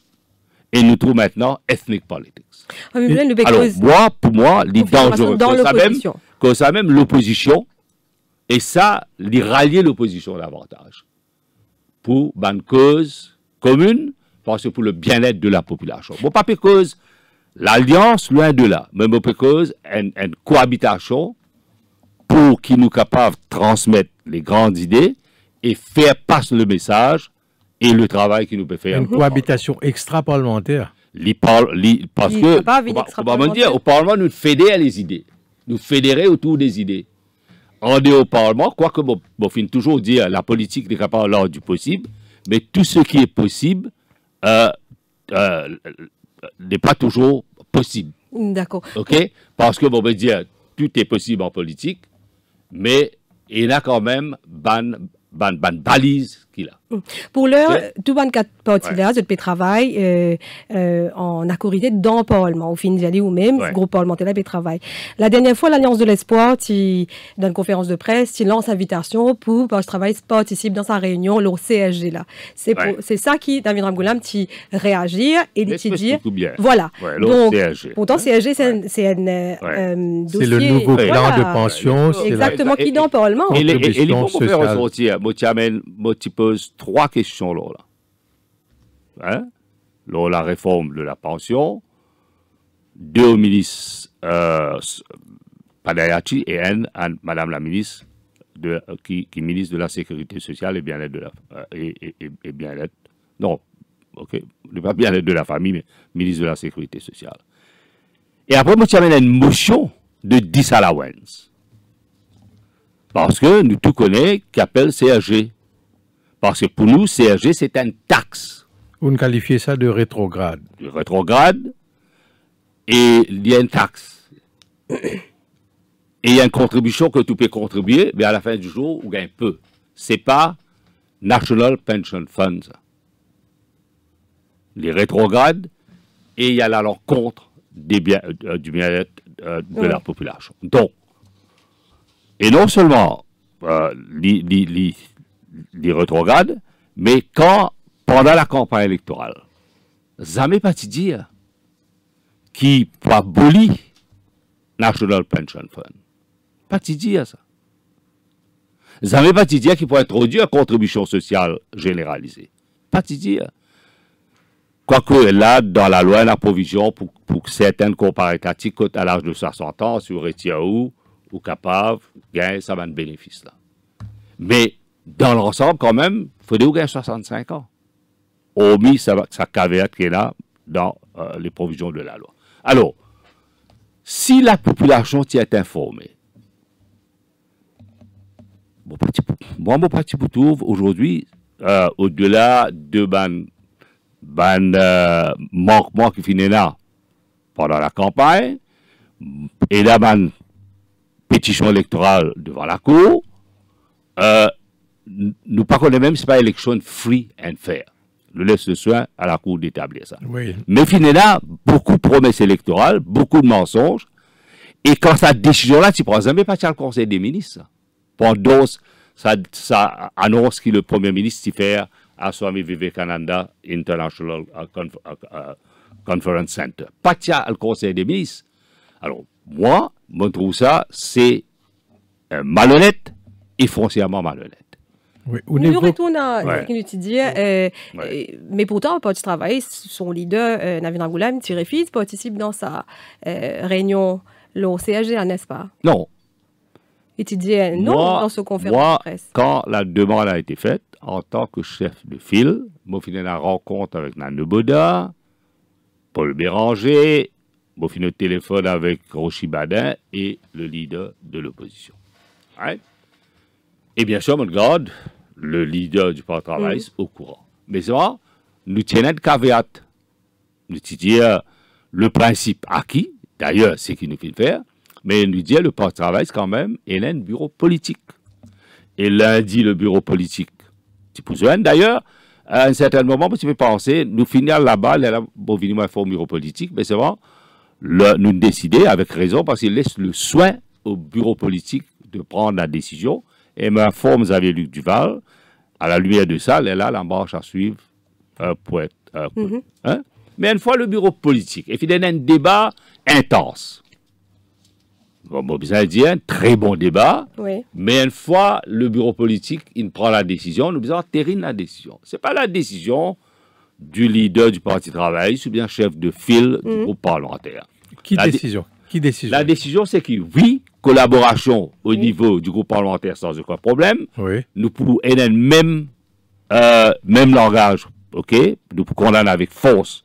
et nous trouvons maintenant ethnic politics. Ah, mais et, alors, moi, pour moi, il est dangereux. Dans que ça même l'opposition, et ça, il rallier l'opposition davantage. Pour une cause commune, parce que pour le bien-être de la population. Bon, pas pour cause l'alliance, loin de là, mais pour cause une, une cohabitation pour qui nous capable de transmettre les grandes idées et faire passer le message et le travail qui nous peut faire. Une cohabitation extra-parlementaire. Li parle, li, parce il que, pas on va me dire, au Parlement, nous fédérons les idées. Nous fédérer autour des idées. On est au Parlement, quoique, bon, bon, fin toujours dire, la politique n'est capable lors du possible, mais tout ce qui est possible euh, euh, n'est pas toujours possible. D'accord. OK? Parce que, bon, on va dire, tout est possible en politique, mais il y a quand même ban, ban, ban balise qu'il a. Pour l'heure, okay. Tout le quatre parties là, de travail euh, euh, en accorité dans le Parlement, au fin d'année ou même, ouais. Groupe parlementaire là, travail. La dernière fois, l'Alliance de l'Espoir, qui, dans une conférence de presse, qui lance invitation pour, parce que travail participe dans sa réunion, le C S G là. C'est ouais. ça qui, David Ramgoulam, qui réagir et qui dit, voilà. Ouais, donc, C S G. Pourtant, C S G, c'est ouais. un, ouais. euh, dossier. C'est le nouveau plan voilà. de pension. Exactement, qui dans le Parlement. Et il faut faire ressortir, moi, tu poses trois questions là. Hein? Là, la réforme de la pension, deux au ministre euh, Padayachi et une à Madame la ministre de, qui, qui ministre de la Sécurité sociale et bien-être de la euh, et, et, et bien-être non, ok, pas bien-être de la famille, mais ministre de la Sécurité sociale. Et après, moi, tu amènes une motion de disallowance. Parce que nous tout connaissons qu'appelle C R G. Parce que pour nous, C R G, c'est une taxe. Vous ne qualifiez ça de rétrograde. De rétrograde, et il y a une taxe. Et il y a une contribution que tu peux contribuer, mais à la fin du jour, on gagne peu. Ce n'est pas National Pension Fund. Les rétrogrades, et il y a là l'encontre des biens, euh, du bien-être euh, de ouais. la population. Donc, et non seulement euh, les, les, les les rétrogrades, mais quand, pendant la campagne électorale, jamais pas te dire qui peut abolir National Pension Fund. Pas te dire ça. Jamais pas te dire qu'il peut introduire une contribution sociale généralisée. Pas te dire. Quoique là, dans la loi, la provision pour, pour certaines comparatatiques à l'âge de soixante ans, sur retire où, ou capable de gagner ça un bénéfice là. Mais dans l'ensemble, quand même, il faut gagner soixante-cinq ans. Hormis sa, sa caveat qui est là dans euh, les provisions de la loi. Alors, si la population t'y est informée, bon, parti, moi, mon parti pour trouve aujourd'hui, euh, au-delà de ban, ban euh, manquement qui finit là pendant la campagne, et la ban pétition électorale devant la Cour, euh, nous ne connaissons même si ce n'est pas une élection free and fair. Nous laisse le soin à la Cour d'établir ça. Oui. Mais finalement, beaucoup de promesses électorales, beaucoup de mensonges. Et quand cette décision-là, tu prends jamais pas le Conseil des ministres. Pendant ça, ça annonce que le Premier ministre s'y fait à Swami Vivekananda International Conf uh, Conference Center. Pas le Conseil des ministres. Alors, moi, je trouve ça, c'est euh, malhonnête et foncièrement malhonnête. Oui, on nous retourne à ce que tu dis, euh, ouais. mais pourtant, le Parti travail, son leader, euh, Navin Goulam, Thierry Fils, participe dans sa euh, réunion, l'O C H G, n'est-ce pas? Non. Et tu dis euh, non moi, dans ce conférence moi, de presse. Quand la demande a été faite, en tant que chef de file, moi, j'ai fait la rencontre avec Nane Boda, Paul Béranger, moi, j'ai fait le téléphone avec Rochi Badin et le leader de l'opposition. Right? Et bien sûr, mon garde, le leader du Parti travail, mmh. au courant. Mais ça, nous tenons de caveat. Nous disons le principe acquis, d'ailleurs, c'est ce qu'il nous fait faire, mais nous disons le Parti travail, quand même, il a un bureau politique. Et lundi, le bureau politique. Tu peux d'ailleurs, à un certain moment, tu peux penser, nous finir là-bas, là, bon, venir faire un bureau politique, mais c'est vrai, le, nous décider avec raison, parce qu'il laisse le soin au bureau politique de prendre la décision. Et m'informe Xavier Luc Duval, à la lumière de ça, elle est là, la marche à suivre euh, pour être. Euh, mm-hmm. hein? Mais une fois le bureau politique, et puis il y a un débat intense. Bon, bon, vous allez dire, un très bon débat, oui. Mais une fois le bureau politique, il prend la décision, nous disons, terrine la décision. Ce n'est pas la décision du leader du Parti travail, ou bien chef de file mm-hmm. du groupe parlementaire. Qui la décision dé Qui décision La décision, c'est que oui, collaboration au oui. niveau du groupe parlementaire sans aucun problème. Oui. Nous pouvons aider le même, euh, même langage, ok? Nous pouvons condamner avec force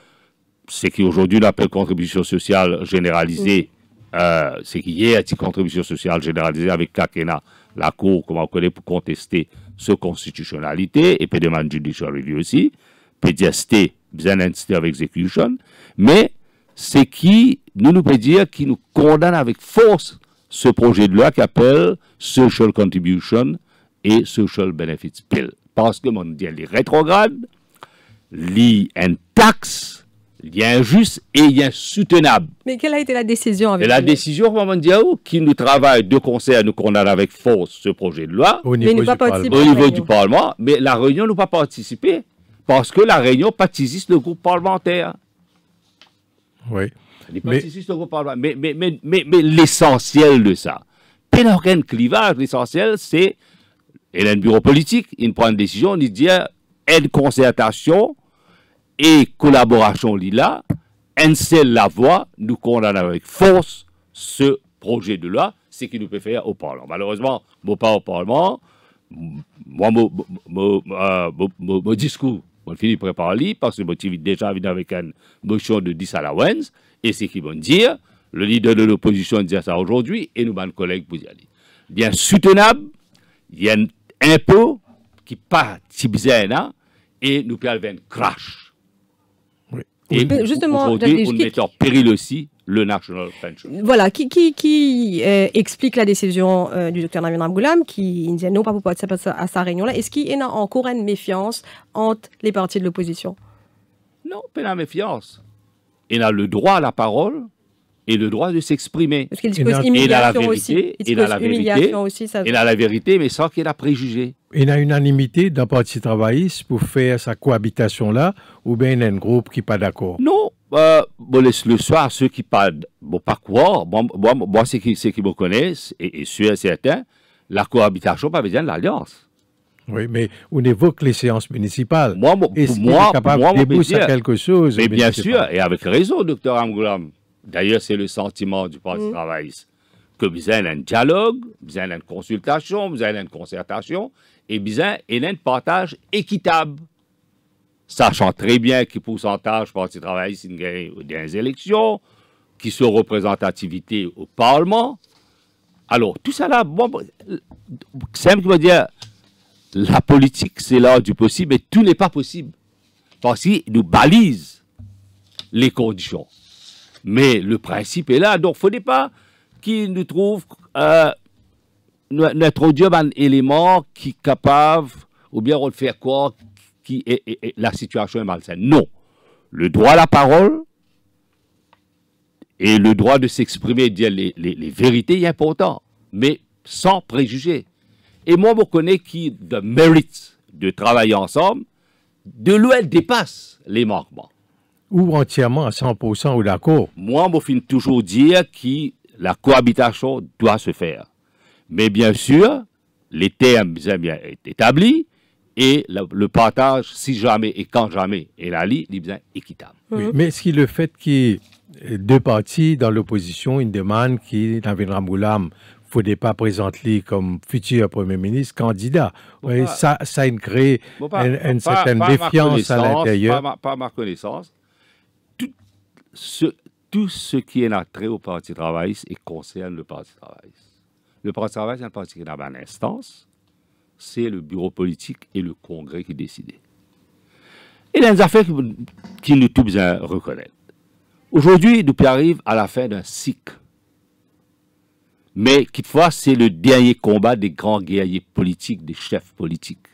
ce qui aujourd'hui on appelle contribution sociale généralisée. Oui. Euh, c'est qu'il y a une contribution sociale généralisée avec Kakena, la Cour, comme on connaît, pour contester ce constitutionnalité et puis demander judicial review aussi, puis dire c'était besoin d'un state of execution, mais c'est qui nous nous peut dire qui nous condamne avec force ce projet de loi qui appelle Social Contribution et Social Benefits Bill. Parce que mon dit les rétrogrades, li une taxe, il y a injuste et il y a insoutenable. Mais quelle a été la décision avec et la décision, mon dit qui nous travaille de concert, nous condamne avec force ce projet de loi au niveau, du, parlement. Au niveau du Parlement, mais la réunion n'a pas participé parce que la réunion participe le groupe parlementaire. Oui. Mais, mais, mais, mais, mais, mais l'essentiel de ça, pénorgène clivage, l'essentiel, c'est, il y a un bureau politique, il prend une décision, il dit, une concertation et collaboration là, une seule la voix, nous condamnons avec force ce projet de loi, ce qui nous peut faire au Parlement. Malheureusement, moi pas au Parlement, moi, mon, mon, mon, mon, mon discours, on finit par parler parce que je déjà venu avec une motion de dix allowance. Et c'est qu'ils vont dire, le leader de l'opposition dit ça aujourd'hui, et nous, nos collègues, pour y aller. Bien soutenable, il y a un impôt qui pas si bizarre, et nous perdons un crash. Oui. Et mais justement, aujourd'hui, on met en péril aussi le National Pension. Voilà, qui, qui, qui euh, explique la décision euh, du docteur Navin Goulam, qui dit non, pas pour participer à sa réunion-là. Est-ce qu'il y a encore une méfiance entre les partis de l'opposition? Non, pas de méfiance. Il a le droit à la parole et le droit de s'exprimer. Parce qu'il dispose humiliation aussi. Il a la vérité, aussi, ça il a la vérité, mais sans qu'il a préjugé. Il y a unanimité dans le Parti travailliste pour faire sa cohabitation-là, ou bien il y a un groupe qui n'est pas d'accord? Non. Euh, bon, le, le soir, ceux qui parlent, bon, pas quoi, bon, bon, bon, ceux, qui, ceux qui me connaissent, et, et sûr et certain, la cohabitation, pas besoin de l'alliance. Oui, mais on évoque les séances municipales. Moi, pour Est-ce moi, est capable moi, de déboucher à quelque chose? Mais bien sûr, et avec raison, docteur Amgoulam. D'ailleurs, c'est le sentiment du Parti mmh. travailliste. que besoin d'un dialogue, besoin d'une consultation, besoin d'une concertation, et besoin d'un partage équitable. Sachant très bien que pourcentage Parti travailliste gagne dans les élections, qui sont représentativité au Parlement. Alors, tout ça là, bon, c'est veut dire, la politique, c'est l'art du possible, mais tout n'est pas possible. Parce qu'il nous balise les conditions. Mais le principe est là, donc il ne faudrait pas qu'il nous trouve euh, introduire un élément qui est capable, ou bien on le fait quoi, qui est, est, est, la situation est malsaine. Non. Le droit à la parole et le droit de s'exprimer et de dire les, les, les vérités est important, mais sans préjugés. Et moi, je connais qui, le mérite de travailler ensemble, de loin dépasse les manquements. Ou entièrement à cent pour cent ou d'accord. Moi, je finis toujours dire que la cohabitation doit se faire. Mais bien sûr, les termes bien, bien établis et le, le partage, si jamais et quand jamais, est la ligne, est bien équitable. Oui, mais est-ce que le fait qu'il y ait deux partis dans l'opposition, une demande qui, Navin Ramgoolam, il ne faudrait pas présenter comme futur Premier ministre candidat. Oui, pas, ça, ça crée pas, une, une pas, certaine pas défiance à l'intérieur. Pas, pas ma connaissance. Tout ce, tout ce qui est trait au Parti travailliste et concerne le Parti travailliste. Le Parti travailliste est un parti qui n'a pas d'instance. C'est le bureau politique et le congrès qui décident. Et il y a des affaires qui, qui nous tous besoin reconnaître. Aujourd'hui, nous arrivons à la fin d'un cycle. Mais, quelquefois, c'est le dernier combat des grands guerriers politiques, des chefs politiques.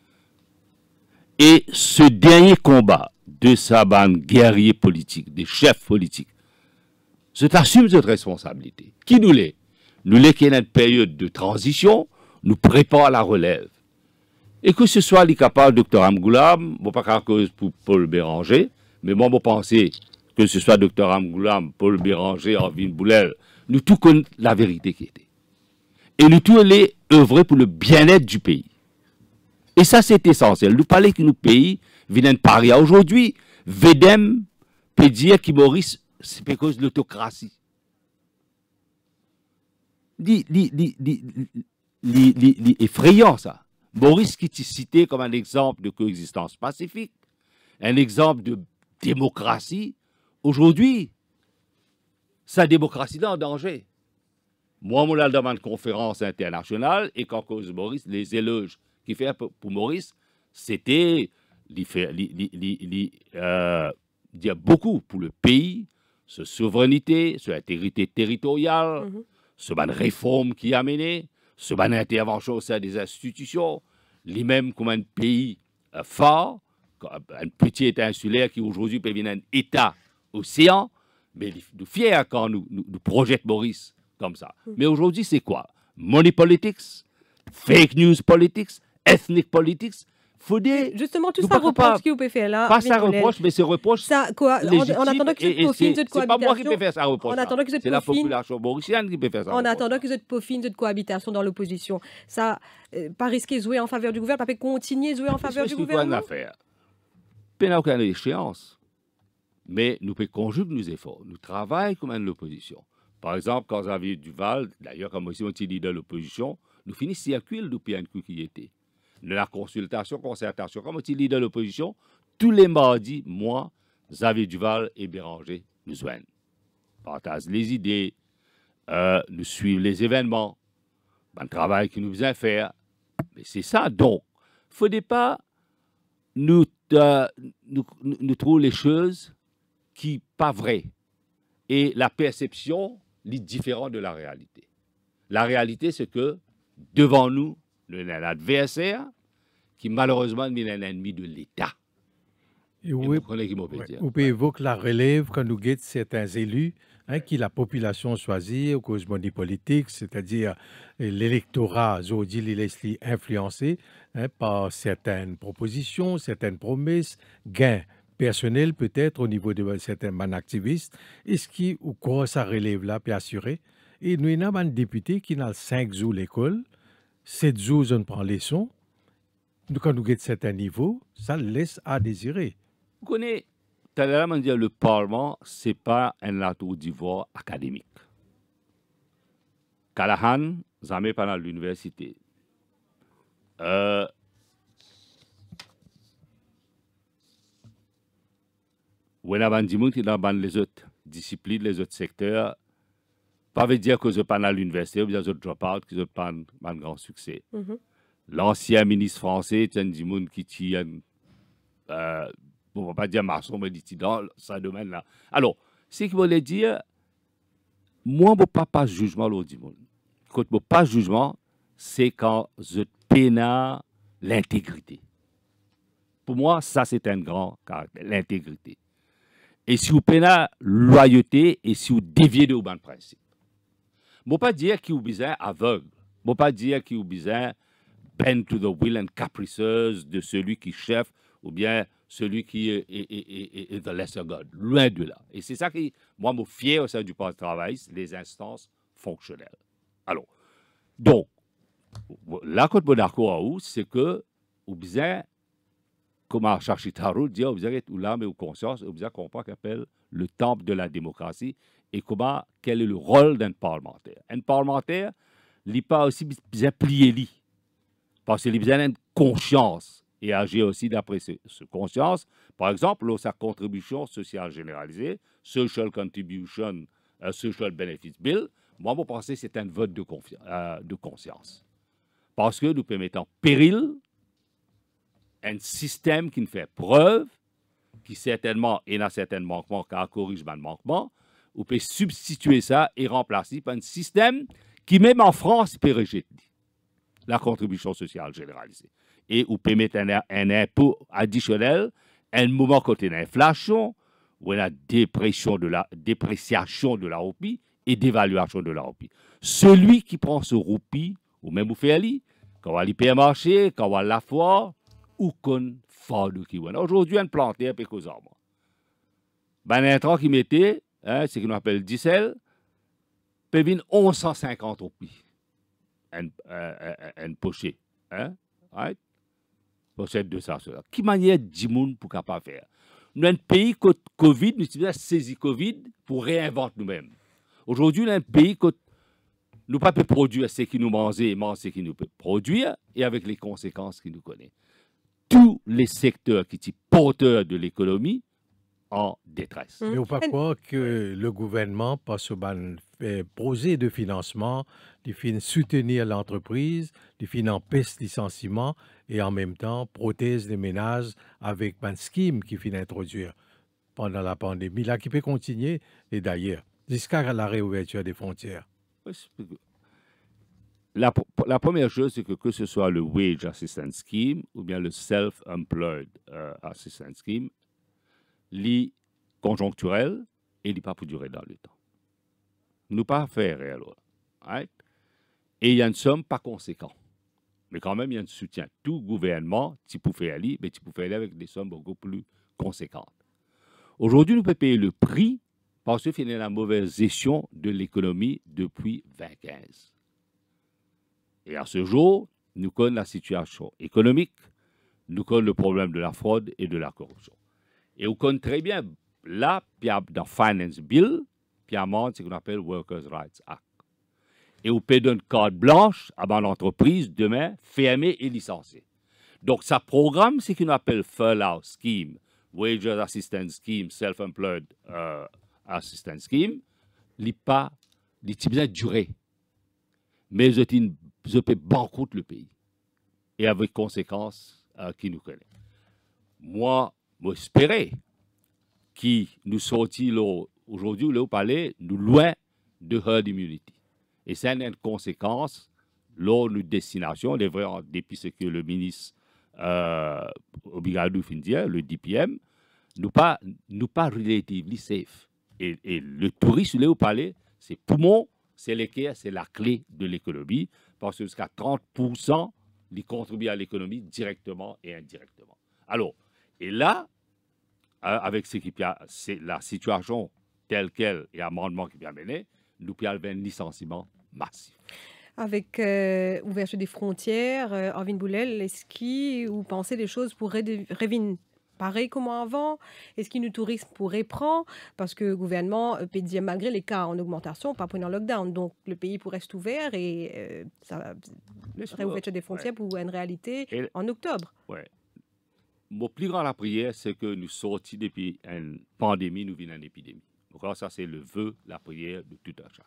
Et ce dernier combat de sa bande guerriers politiques, des chefs politiques, c'est assume cette responsabilité. Qui nous l'est? Nous l'est qu'il y a une période de transition, nous prépare à la relève. Et que ce soit les capables, docteur Ramgoolam, bon, pas qu'à cause pour Paul Béranger, mais moi, je pense que ce soit docteur Ramgoolam, Paul Béranger, Arvin Boulel, nous tous connaissons la vérité qui était. Et nous tous les œuvrer pour le bien-être du pays. Et ça, c'est essentiel. Nous parlons que nos pays viennent de paria. Aujourd'hui, Vedem peut dire que Maurice, c'est à cause de l'autocratie. C'est effrayant, ça. Maurice qui est cité comme un exemple de coexistence pacifique, un exemple de démocratie. Aujourd'hui, sa démocratie est en danger. Moi, je suis dans une conférence internationale et quand cause Maurice, les éloges qu'il fait pour Maurice, c'était euh, dire beaucoup pour le pays, sa souveraineté, sa intégrité territoriale, mm-hmm. ce ban réforme qui a mené, ce ban intervention au sein des institutions, les mêmes comme un pays euh, fort, un petit État insulaire qui aujourd'hui peut devenir un État océan. Mais nous fiers quand nous, nous, nous projetons Maurice comme ça. Mm. Mais aujourd'hui, c'est quoi? Money politics, fake news politics, ethnic politics. Faudrait, justement, tout ça reproche qui vous peut faire là. Pas ça reproche, mais c'est reproche. Ça, quoi, en attendant que cette peaufine, cette cohabitation. C'est pas moi qui peux faire ça reproche. En attendant que cette c'est la population mauricienne qui peut faire ça. En attendant que cette peaufine, cette cohabitation dans l'opposition, ça, euh, pas risquer de jouer en faveur du gouvernement, pas continuer de jouer en faveur du gouvernement. C'est quoi une affaire? Il n'y a aucune échéance. Mais nous pouvons conjuguer nos efforts. Nous travaillons comme une opposition. Par exemple, quand Xavier Duval, d'ailleurs, comme aussi on était leader de l'opposition, nous finissons circuler depuis un coup qui était. De la consultation, concertation, comme on était leader de l'opposition, tous les mardis, moi, Xavier Duval et Béranger nous joignent. Partagent les idées, euh, nous suivent les événements, un travail que nous faisons faire. Mais c'est ça, donc. Il ne faudrait pas nous, euh, nous, nous, nous trouver les choses qui n'est pas vrai. Et la perception est différente de la réalité. La réalité, c'est que devant nous, nous avons un adversaire qui malheureusement est un ennemi de l'État. Et oui, vous pouvez évoquer la relève quand nous guettons certains élus hein, qui la population choisit au cause du politique, c'est-à-dire l'électorat aujourd'hui il est influencé hein, par certaines propositions, certaines promesses, gains personnel peut-être au niveau de certains man activistes. Est-ce qui ou quoi ça relève là puis assurer? Et nous avons un député qui a cinq jours l'école, sept jours on prend les leçons. Nous quand nous avons certains niveaux, ça laisse à désirer. Vous connaissez, tout à l'heure on dit le Parlement c'est pas un atout d'ivoire académique. Callahan, jamais pendant l'université. Euh, Ou on a des gens qui dans les autres disciplines, les autres secteurs, pas veut dire que je parle à l'université ou bien je drop out, que je parle un grand succès. Mm-hmm. L'ancien ministre français, c'est un des gens qui tient, euh, on ne va pas dire maçon, mais dit dans ce domaine-là. Alors, ce qu'il voulait dire, moi, je ne pas pas jugement l'autre monde. Quand je pas jugement, c'est quand je peine l'intégrité. Pour moi, ça, c'est un grand caractère, l'intégrité. Et si vous peinez la loyauté et si vous déviez de vos principes. Je ne pas dire qu'il vous besoin aveugle. Je ne pas dire qu'il vous besoin bend to the will and capricieuse de celui qui chef ou bien celui qui est, est, est, est, est the lesser God. Loin de là. Et c'est ça qui, moi, me fier au sein du Parti travailliste, les instances fonctionnelles. Alors, donc, là, quand je suis d'accord avec vous, c'est que vous besoin comment Charchitaro dit, vous avez l'âme et la conscience, vous avez compris qu'on appelle le temple de la démocratie et comment, quel est le rôle d'un parlementaire. Un parlementaire, il n'est pas aussi bien plié, li, parce qu'il a besoin d'une conscience et agir aussi d'après cette conscience. Par exemple, sa contribution sociale généralisée, Social Contribution, uh, Social Benefits Bill, moi, je pense que c'est un vote de, euh, de conscience. Parce que nous permettons en péril un système qui ne fait preuve, qui certainement, et n'a certains manquements, qui corrige un manquement, on peut substituer ça et remplacer par un système qui, même en France, peut rejeter la contribution sociale généralisée. Et on peut mettre un, un impôt additionnel, un moment côté d'inflation, ou une dépression de la, dépréciation de la roupie et d'évaluation de la roupie. Celui qui prend ce roupie, ou même vous fait aller, quand on va à l'hypermarché, quand on va à la foire, ou qu'on fait de qui. Aujourd'hui, on plante un peu qu'aux arbres. Ben, l'intrant qui mettait, hein, c'est ce qu'on appelle diesel, peut venir onze cent cinquante roupies. Un, un, un poché. Hein? Right? Pochette de ça, cela. Qui manière dix moun pour capable faire? Nous avons un pays que Covid, nous avons saisi Covid pour réinventer nous-mêmes. Aujourd'hui, nous avons un pays que nous ne pouvons pas produire ce qui nous mange et manger ce qui nous peut produire et avec les conséquences qu'il nous connaît. Tous les secteurs qui sont porteurs de l'économie en détresse. Mais on ne peut pas croire que le gouvernement, parce que projet de financement, il finit soutenir l'entreprise, il finit empêcher le licenciement et en même temps protège les ménages avec un scheme qui finit introduire pendant la pandémie, là qui peut continuer et d'ailleurs jusqu'à la réouverture des frontières. La, la première chose, c'est que que ce soit le Wage Assistance Scheme ou bien le Self-Employed uh, Assistance Scheme, li conjoncturel et li pas pour durer dans le temps. Nous pas faire alors. Right? Et il y a une somme pas conséquente. Mais quand même, il y a un soutien. Tout gouvernement, tu peux faire aller, mais tu peux faire aller avec des sommes beaucoup plus conséquentes. Aujourd'hui, nous pouvons payer le prix parce que c'est la mauvaise gestion de l'économie depuis deux mille quinze. Et à ce jour, nous connaissons la situation économique, nous connaissons le problème de la fraude et de la corruption. Et on connaît très bien, là, dans Finance Bill, puis il y a ce qu'on appelle Workers' Rights Act. Et on peut donner une carte blanche à l'entreprise demain, fermer et licencier. Donc, ça programme ce qu'on appelle Furlough Scheme, Wages Assistance Scheme, Self-Employed uh, Assistance Scheme, il n'y a pas de durée. Mais je peux banqueroute le pays. Et avec conséquences euh, qui nous connaissent. Moi, j'espérais que nous sortions aujourd'hui, là, au palais, nous loin de herd immunity. Et c'est une conséquence, lors de notre destination, les vrais, en dépit de ce que le ministre euh, Obigadou fin dire, le D P M, nous pas, nous pas relatively safe. Et, et le tourisme, là, au palais, c'est poumon, c'est l'équerre, c'est la clé de l'économie, parce que jusqu'à trente pour cent, ils contribuent à l'économie directement et indirectement. Alors, et là, avec ce qui c'est la situation telle qu'elle et l'amendement qui vient mener, nous avons un licenciement massif. Avec euh, ouverture des frontières, euh, Arvin Boulel, est-ce que vous pensez des choses pour Révin pareil comme avant? Est-ce que le tourisme pourrait prendre? Parce que le gouvernement peut dire, malgré les cas en augmentation, pas pour un lockdown. Donc, le pays pourrait rester ouvert et euh, ça serait ouvert des frontières ouais. pour une réalité et en octobre. Ouais. Mon plus grand la prière, c'est que nous sortions depuis une pandémie, nous venons une épidémie. Donc, ça, c'est le vœu, la prière de tout un chacun.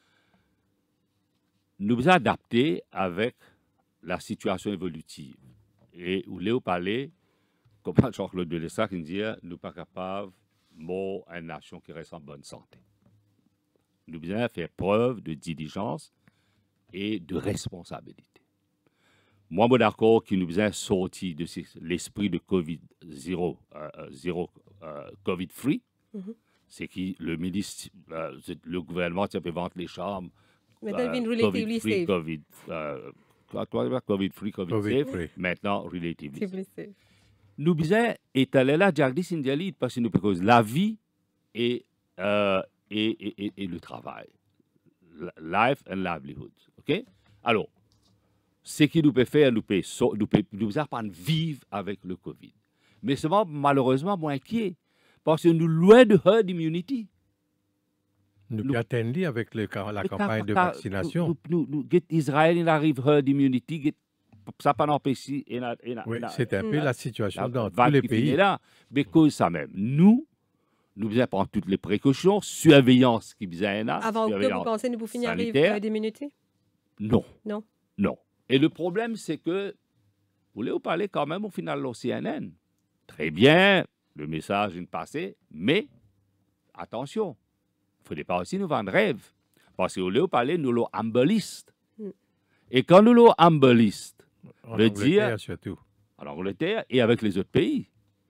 Nous nous adapter avec la situation évolutive. Et où Léo parlait, comme Jean-Claude Delessart qui dit, nous ne sommes pas capables de mort à une nation qui reste en bonne santé. Nous devons faire preuve de diligence et de responsabilité. Moi, je suis d'accord que nous devons sortir de l'esprit de COVID zéro, euh, zéro euh, COVID-free. Mm-hmm. C'est que le ministre, euh, le gouvernement, tu peux vendre les chambres. Mais euh, COVID-free, COVID, euh, COVID-free, COVID-safe. Maintenant, relatively safe. Nous devons étaler là, Jagdish Indialit, parce que nous parce la vie et, euh, et, et, et, et le travail. Life and livelihood. OK? Alors, ce qui nous peut faire, nous peut nous, peut, nous apprendre à vivre avec le Covid. Mais seulement, malheureusement, moins inquiet, parce que nous loin de herd immunity. Nous, nous atteignons avec le, la campagne de vaccination. Nous, nous, nous, Israël, il arrive herd immunity, get, ça pas empêché. Oui, c'est un peu la situation dans tous les pays. Là, mais cause ça même. Nous, nous devons prendre toutes les précautions, surveillance qui besoin là. Avant octobre, vous pensez que nous pouvons finir arrive herd immunity? Non. Non. Non. Et le problème, c'est que, vous voulez vous parler quand même au final au C N N. Très bien, le message est passé, mais attention, il ne faudrait pas aussi nous vendre rêve. Parce que vous voulez vous parler, nous l'avons ambaliste. Mm. Et quand nous l'avons ambaliste, veut dire, surtout. En Angleterre et avec les autres pays.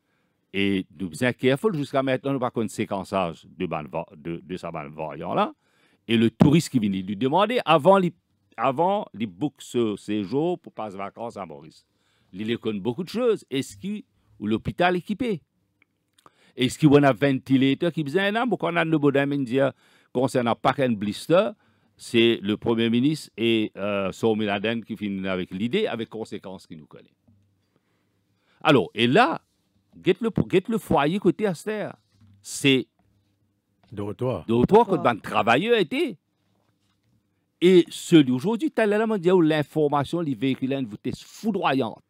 Et nous sommes careful jusqu'à maintenant, nous n'avons pas de séquençage de, de, de sa bande variant-là. Et le touriste qui vient lui demander avant les Avant, il book ce séjour pour passer vacances à Maurice. Il connaît beaucoup de choses. Est-ce qu'il ou l'hôpital équipé? Est-ce qu'il y a un ventilateur qui besoin là? Beaucoup de nos dire concernant pas qu'un blister, c'est le Premier ministre et euh, Soumi Laden qui finissent avec l'idée, avec conséquences qu'il nous connaît. Alors, et là, get le, get le foyer côté Aster. C'est dortoir. Dortoir que le travailleur était. Et celui aujourd'hui, tu as l'information, les véhicules, une vitesse foudroyante.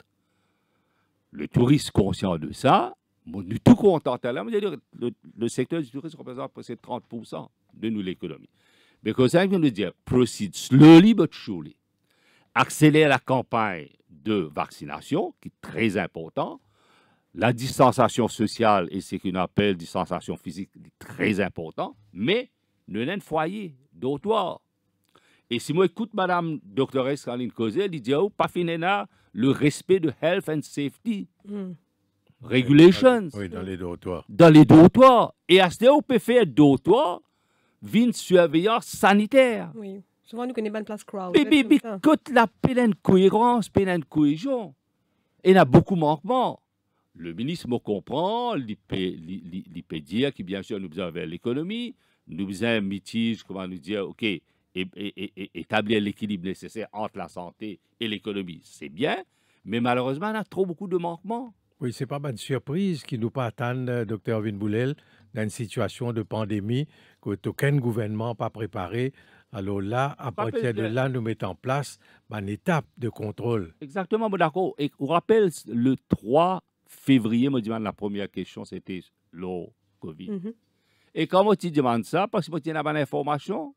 Le touriste conscient de ça, nous sommes tout contents. Le, le secteur du tourisme représente presque trente pour cent de nous l'économie. Mais comme ça, vient de dire, proceed slowly but surely. Accélérer la campagne de vaccination, qui est très important. La distanciation sociale et ce qu'on appelle distanciation physique, est très important. Mais nous avons un foyer, dortoir. Et si moi écoute Madame doctoresse Caroline Causé, elle dit, oh, pas finena, le respect de health and safety. Mm. Regulations. Oui, dans les dortoirs. Dans les dortoirs. Et à ce moment, on peut faire dortoir, une surveillance sanitaire. Oui. Souvent, nous connaissons pas une place crowd. Mais, mais, mais quand la pleine cohérence, pleine cohésion, il y a beaucoup de manquements. Le ministre me comprend, il peut dire que bien sûr, nous avons l'économie, nous avons un mitige, comment nous dire, OK, Et, et, et établir l'équilibre nécessaire entre la santé et l'économie, c'est bien, mais malheureusement, on a trop beaucoup de manquements. Oui, ce n'est pas une surprise qui nous pas attendre, docteur Arvin Boulel, dans une situation de pandémie qu'aucun gouvernement n'a pas préparé. Alors là, à pas partir de là, nous mettons en place une étape de contrôle. Exactement, d'accord. Et on rappelle, le trois février, me demande la première question, c'était le COVID. Mm-hmm. Et comment tu demandes ça? Parce que tu as une information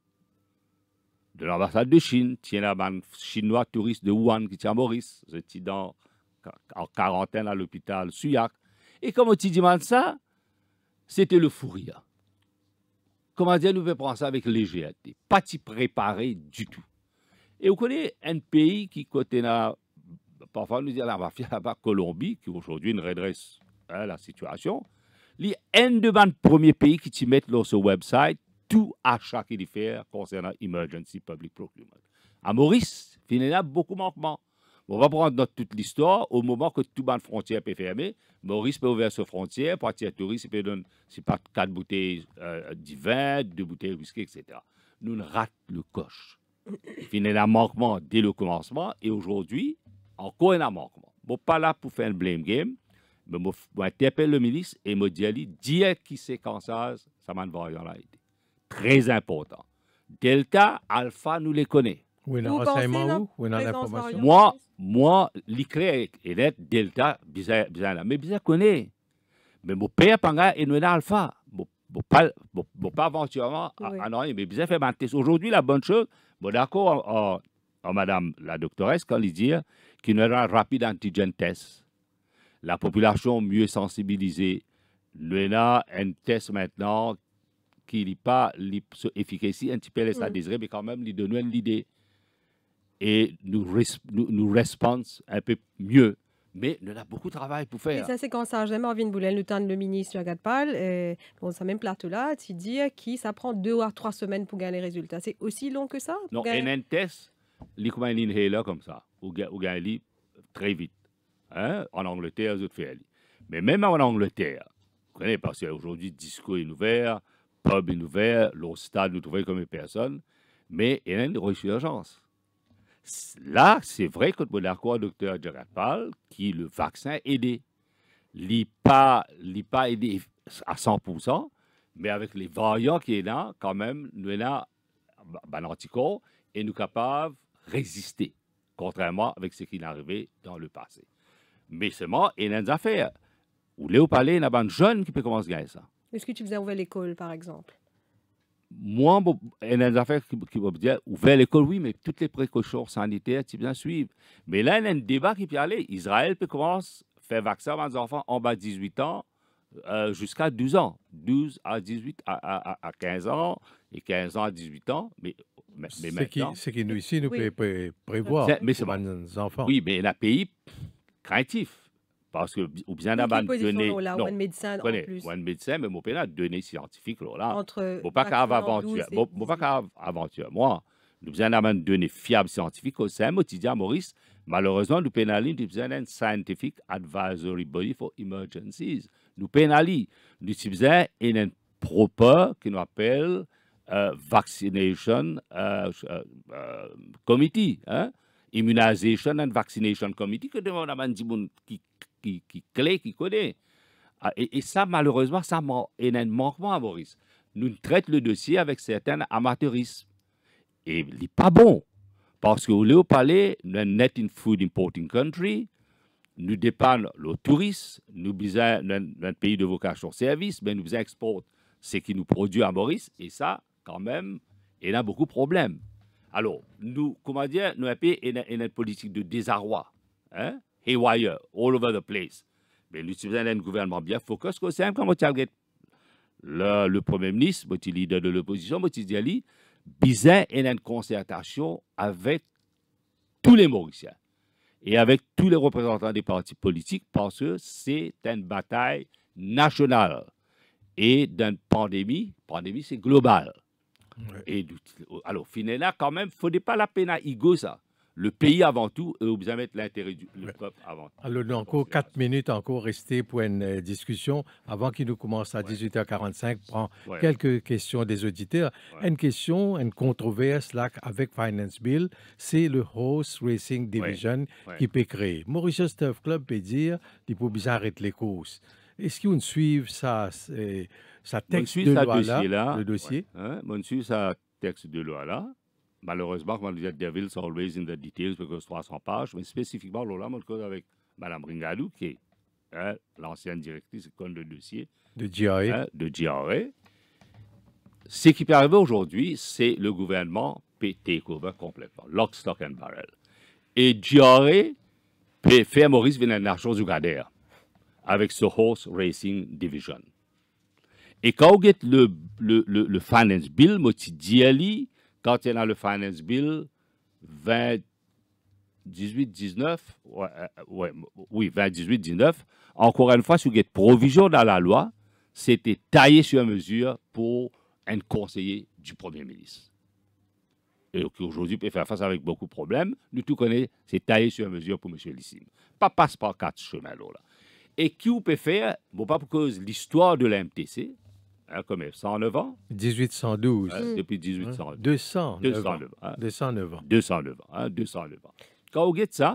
de l'ambassade de Chine, il y a un Chinois touriste de Wuhan qui tient à Maurice, j'étais dans, en quarantaine à l'hôpital Suyac. Et comment tu demandes ça? C'était le fou rire. Comment dire, nous pouvons prendre ça avec légèreté, pas t'y préparer du tout. Et vous connaissez un pays qui, côté là, parfois nous dit la mafia là-bas, Colombie, qui aujourd'hui nous redresse hein, la situation, il y a un de mes premiers pays qui t'y mettent sur ce website tout achat qu'il y fait concernant Emergency Public Procurement. À Maurice, il y a beaucoup de manquements. On va prendre notre, toute l'histoire. Au moment que toute bonne frontière peut fermer, Maurice peut ouvrir ses frontières, partir touriste, il peut donner, c'est pas quatre bouteilles euh, de vin, deux bouteilles whisky, et cetera. Nous ne ratons le coche. Il y a un manquement dès le commencement et aujourd'hui, encore un manquement. Bon, pas là pour faire un blame game. Mais moi, j'appelle le ministre et me dit, dire qui c'est quand ça, ça m'a envoyé là. Très important. Delta, Alpha, nous les connaissons. Oui, non, renseignement où? Oui, non, l'information. Moi, moi, l'écrit est net, Delta, bizarre, bizarre, mais bizarre connaît. Mais mon père, panga, et nous Alpha. Bon, pas, bon, pas aventurément, oui. Ah, non, mais bizarre fait ma test. Aujourd'hui, la bonne chose, bon, d'accord, en, en, en madame la doctoresse, quand il dit qu'il y a un rapide antigen test, la population mieux sensibilisée, nous avons un test maintenant qui n'est pas efficace, un petit peu laisse à désirer, mais quand même, il donne l'idée. Et nous, nous, nous répondons un peu mieux. Mais nous avons beaucoup de travail pour faire. Et ça, c'est quand ça, jamais Arvin Boulel, nous tente le ministre Agathe Pal, et bon, ça même plateau-là, tu dis que ça prend deux à trois semaines pour gagner les résultats. C'est aussi long que ça? Non, gagner... un test, il y a un inhaler comme ça, ou gagner très vite. Hein? En Angleterre, ils font. Mais même en Angleterre, vous connaissez, parce qu'aujourd'hui, disco est ouvert, pub est ouvert, le stade nous trouvons comme une personne, mais il y a une resurgence. Là, c'est vrai que mon accord docteur Agathe Pal, qui le vaccin aidé, il pas, pas aidé à cent pour cent, mais avec les variants qui est là, quand même, nous avons un anticorps et nous sommes capables de résister, contrairement avec ce qui est arrivé dans le passé. Mais seulement, il y a des affaires. Où Léo Palais, il y a des jeunes qui peuvent commencer à gagner ça. Est-ce que tu faisais ouvrir l'école, par exemple? Moi, il y a des affaires qui, qui vont dire, ouvrir l'école, oui, mais toutes les précautions sanitaires, tu bien suivre. Mais là, il y a un débat qui peut aller. Israël peut commencer à faire vaccin à des enfants en bas de dix-huit ans euh, jusqu'à douze ans. douze à dix-huit, à, à, à quinze ans, et quinze ans à dixhuit ans. Mais, mais, mais maintenant... C'est qui nous, ici, nous oui. pouvons prévoir mais c'est nos enfants. Oui, mais un pays craintif. Parce que, ou bien d'avoir donné. Non, un médecin en plus. Un médecin, mais mon père a donné scientifique. Là. Entre. Bon, pas qu'à aventure. Bon, pas qu'à aventure. Moi, nous avons d'avoir donné fiable scientifique au sein, moi, tu dis à Maurice, malheureusement, nous pénalisons, nous avons un Scientific Advisory Body for Emergencies. Nous pénalisons. Nous avons un proper qui nous appelle uh, Vaccination uh, uh, Committee. Hein? Immunization and Vaccination Committee, que nous avons qui Qui, qui clé, qui connaît. Et, et ça, malheureusement, ça est un manquement à Maurice. Nous traitons le dossier avec certains amateurismes. Et il n'est pas bon. Parce qu'au Léo Palais, nous sommes net in food importing country, nous dépendons le tourisme, nous sommes un pays de vocation service, mais nous exportons ce qui nous produit à Maurice. Et ça, quand même, il y a beaucoup de problèmes. Alors, nous, comment dire, nous avons une politique de désarroi. Hein? Haywire, all over the place. Mais nous avons un gouvernement bien focus, comme c'est comme le, le Premier ministre, le leader de l'opposition, le dit bizarre et une concertation avec tous les Mauriciens et avec tous les représentants des partis politiques parce que c'est une bataille nationale. Et d'une pandémie, pandémie c'est global. Ouais. Et alors, finalement, quand même, il ne faudrait pas la peine à Igo ça. Le pays avant tout, et vous mettre l'intérêt du le peuple avant tout. Alors, nous encore quatre minutes encore restées pour une euh, discussion avant qu'il nous commence à ouais. dix-huit heures quarante-cinq. Prends ouais. quelques questions des auditeurs. Ouais. Une question, une controverse là avec Finance Bill, c'est le Horse Racing Division ouais. Ouais. qui peut créer. Mauritius Turf Club peut dire qu'il faut bien arrêter les courses. Est-ce qu'on suit ça, ça texte de loi là, là, le dossier? Ouais. Hein? On suit ça texte de loi là. Malheureusement, comme on dit, Devil's always in the details, parce que c'est trois cents pages, mais spécifiquement, là, on cause avec Mme Ringadou, qui est hein, l'ancienne directrice de le dossier de G R A. Hein, de G R A. Ce qui peut arriver aujourd'hui, c'est le gouvernement peut take over complètement, lock, stock and barrel. Et G R A peut faire Maurice venir de l'argent du Gader avec ce Horse Racing Division. Et quand on get le, le, le, le Finance Bill, moi, tu dis, quand il y a le Finance Bill vingt dix-huit dix-neuf, ouais, ouais, oui, vingt dix-huit dix-neuf, encore une fois, si vous avez provision dans la loi, c'était taillé sur mesure pour un conseiller du Premier ministre. Et qui aujourd'hui peut faire face avec beaucoup de problèmes. Nous tout connaissons, c'est taillé sur mesure pour M. Lissim. Pas passe par quatre chemins là. Et qui vous peut faire, bon, pas pour cause l'histoire de l'A M T C, hein, comme cent neuf ans. dix-huit cent douze. Hein, depuis dix-huit cent. deux cent. deux cent neuf ans. Hein. deux cent neuf ans. deux cent neuf ans. Hein, deux cent neuf ans. Quand vous dites ça,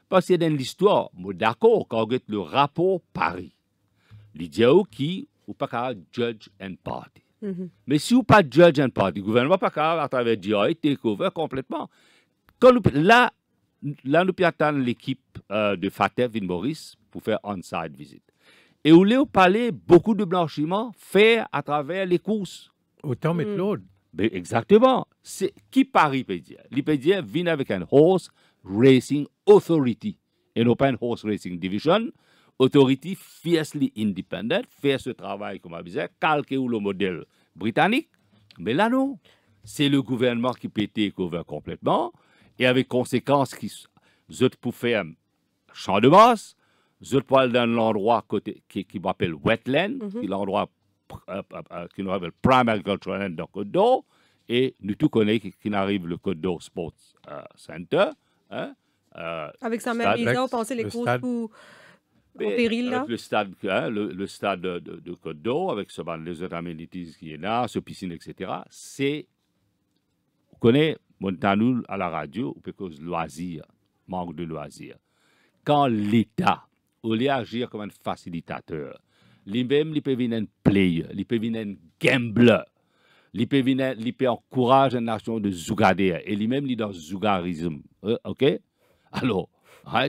Parce que dans l'histoire, je suis d'accord, quand on regarde le rapport Paris, il dit qui ou pas qu'à judge and party. Mm-hmm. Mais si vous pas judge and party, le gouvernement pas qu'à à travers D I take over complètement. Quand nous, là, là, nous attendons l'équipe euh, de Fatef Vin Maurice pour faire on-site visit. Et où les parler beaucoup de blanchiment fait à travers les courses. Autant mettre mm. l'autre. Ben, exactement. C'est qui Paris peut dire? Il peut dire vient avec un horse racing authority et non pas un horse racing division. Authority fiercely independent, fait ce travail comme on disait, calqué ou le modèle britannique. Mais là non, c'est le gouvernement qui peut être couvert complètement et avec conséquences qui zut pour faire champ de masse, zut pour aller dans l'endroit côté qui, qui m'appelle wetland, mm-hmm. qui est l'endroit euh, euh, qui nous appelle prime agricultural land dans Côte d'Or et nous tous connaissons qui, qui arrive le Côte d'Or Sports euh, Center. Hein, euh, avec sa même mise on pensait les courses pour en péril là. Avec le stade, hein, le, le stade de, de, de Côte d'Or, avec ce, ben, les autres amenities qui est là, ce piscine, et cetera. C'est, vous connaissez, Montanou à la radio, ou parce que loisir, manque de loisirs. Quand l'État, au lieu d'agir comme un facilitateur, lui-même, il peut venir un player, il peut venir un gambler, il peut venir, il peut encourager une nation de zougader, et lui-même, il est dans le zougarisme. Euh, OK? Alors, right?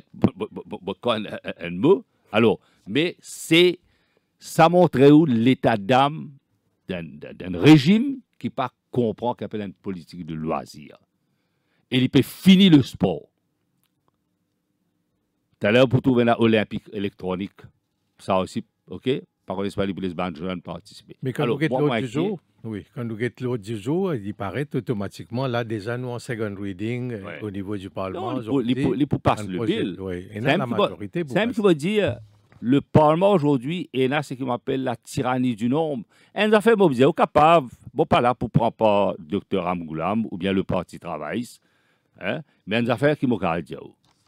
un mot. Alors, mais c'est, ça montre où l'état d'âme d'un régime qui pas comprend qu'il appelle une politique de loisir. Et il peut finir le sport. Tout à l'heure, pour trouver un olympique électronique, ça aussi, OK? Par contre, c'est pas les bandes jeunes participer. Mais quand vous êtes l'autre du jour, oui, quand vous êtes l'autre du jour, il paraît automatiquement, là, déjà, nous, en second reading, ouais. au niveau du Parlement, non, il faut, il faut passer le bill. Oui, et là, la majorité. C'est un qui va dire, le Parlement aujourd'hui est là ce qu'on appelle la tyrannie du nombre. Et nous avons fait, bon, vous êtes capable, bon, pas là pour prendre pas docteur Amgoulam ou bien le Parti travailliste, hein, mais une affaire qui m'a dit.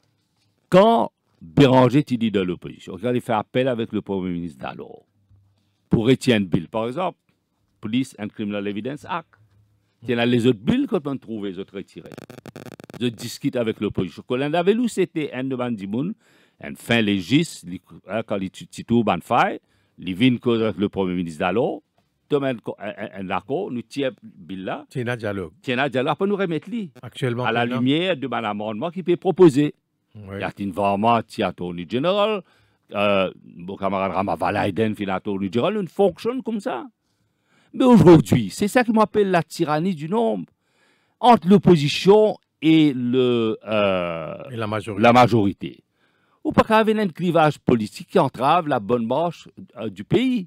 Quand Béranger était dit dans l'opposition, quand il fait appel avec le Premier ministre d'alors, pour Étienne Bill, par exemple, Police and Criminal Evidence Act. Il y en a les autres billes qu'on trouve, les autres retirés. Je discute avec l'opposition. Quand on avait lu, c'était un de Bandimoun, un fin légiste, quand il titou Banfay, il vient avec le Premier ministre d'alors, tout un accord, nous tirons bill là. Tiens un dialogue. Tiens un dialogue, après nous remettre lui. Actuellement. À la lumière de mon amendement qui peut proposer. Oui. Il y a une vraiment, il y a Attorney General, euh, mon camarade Ramavalaiden, il y a Attorney General, une fonction comme ça. Mais aujourd'hui, c'est ça qui m'appelle la tyrannie du nombre. Entre l'opposition et, le, euh, et la majorité. La majorité. Ou pas qu'il y ait un clivage politique qui entrave la bonne marche euh, du pays.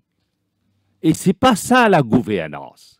Et ce n'est pas ça la gouvernance.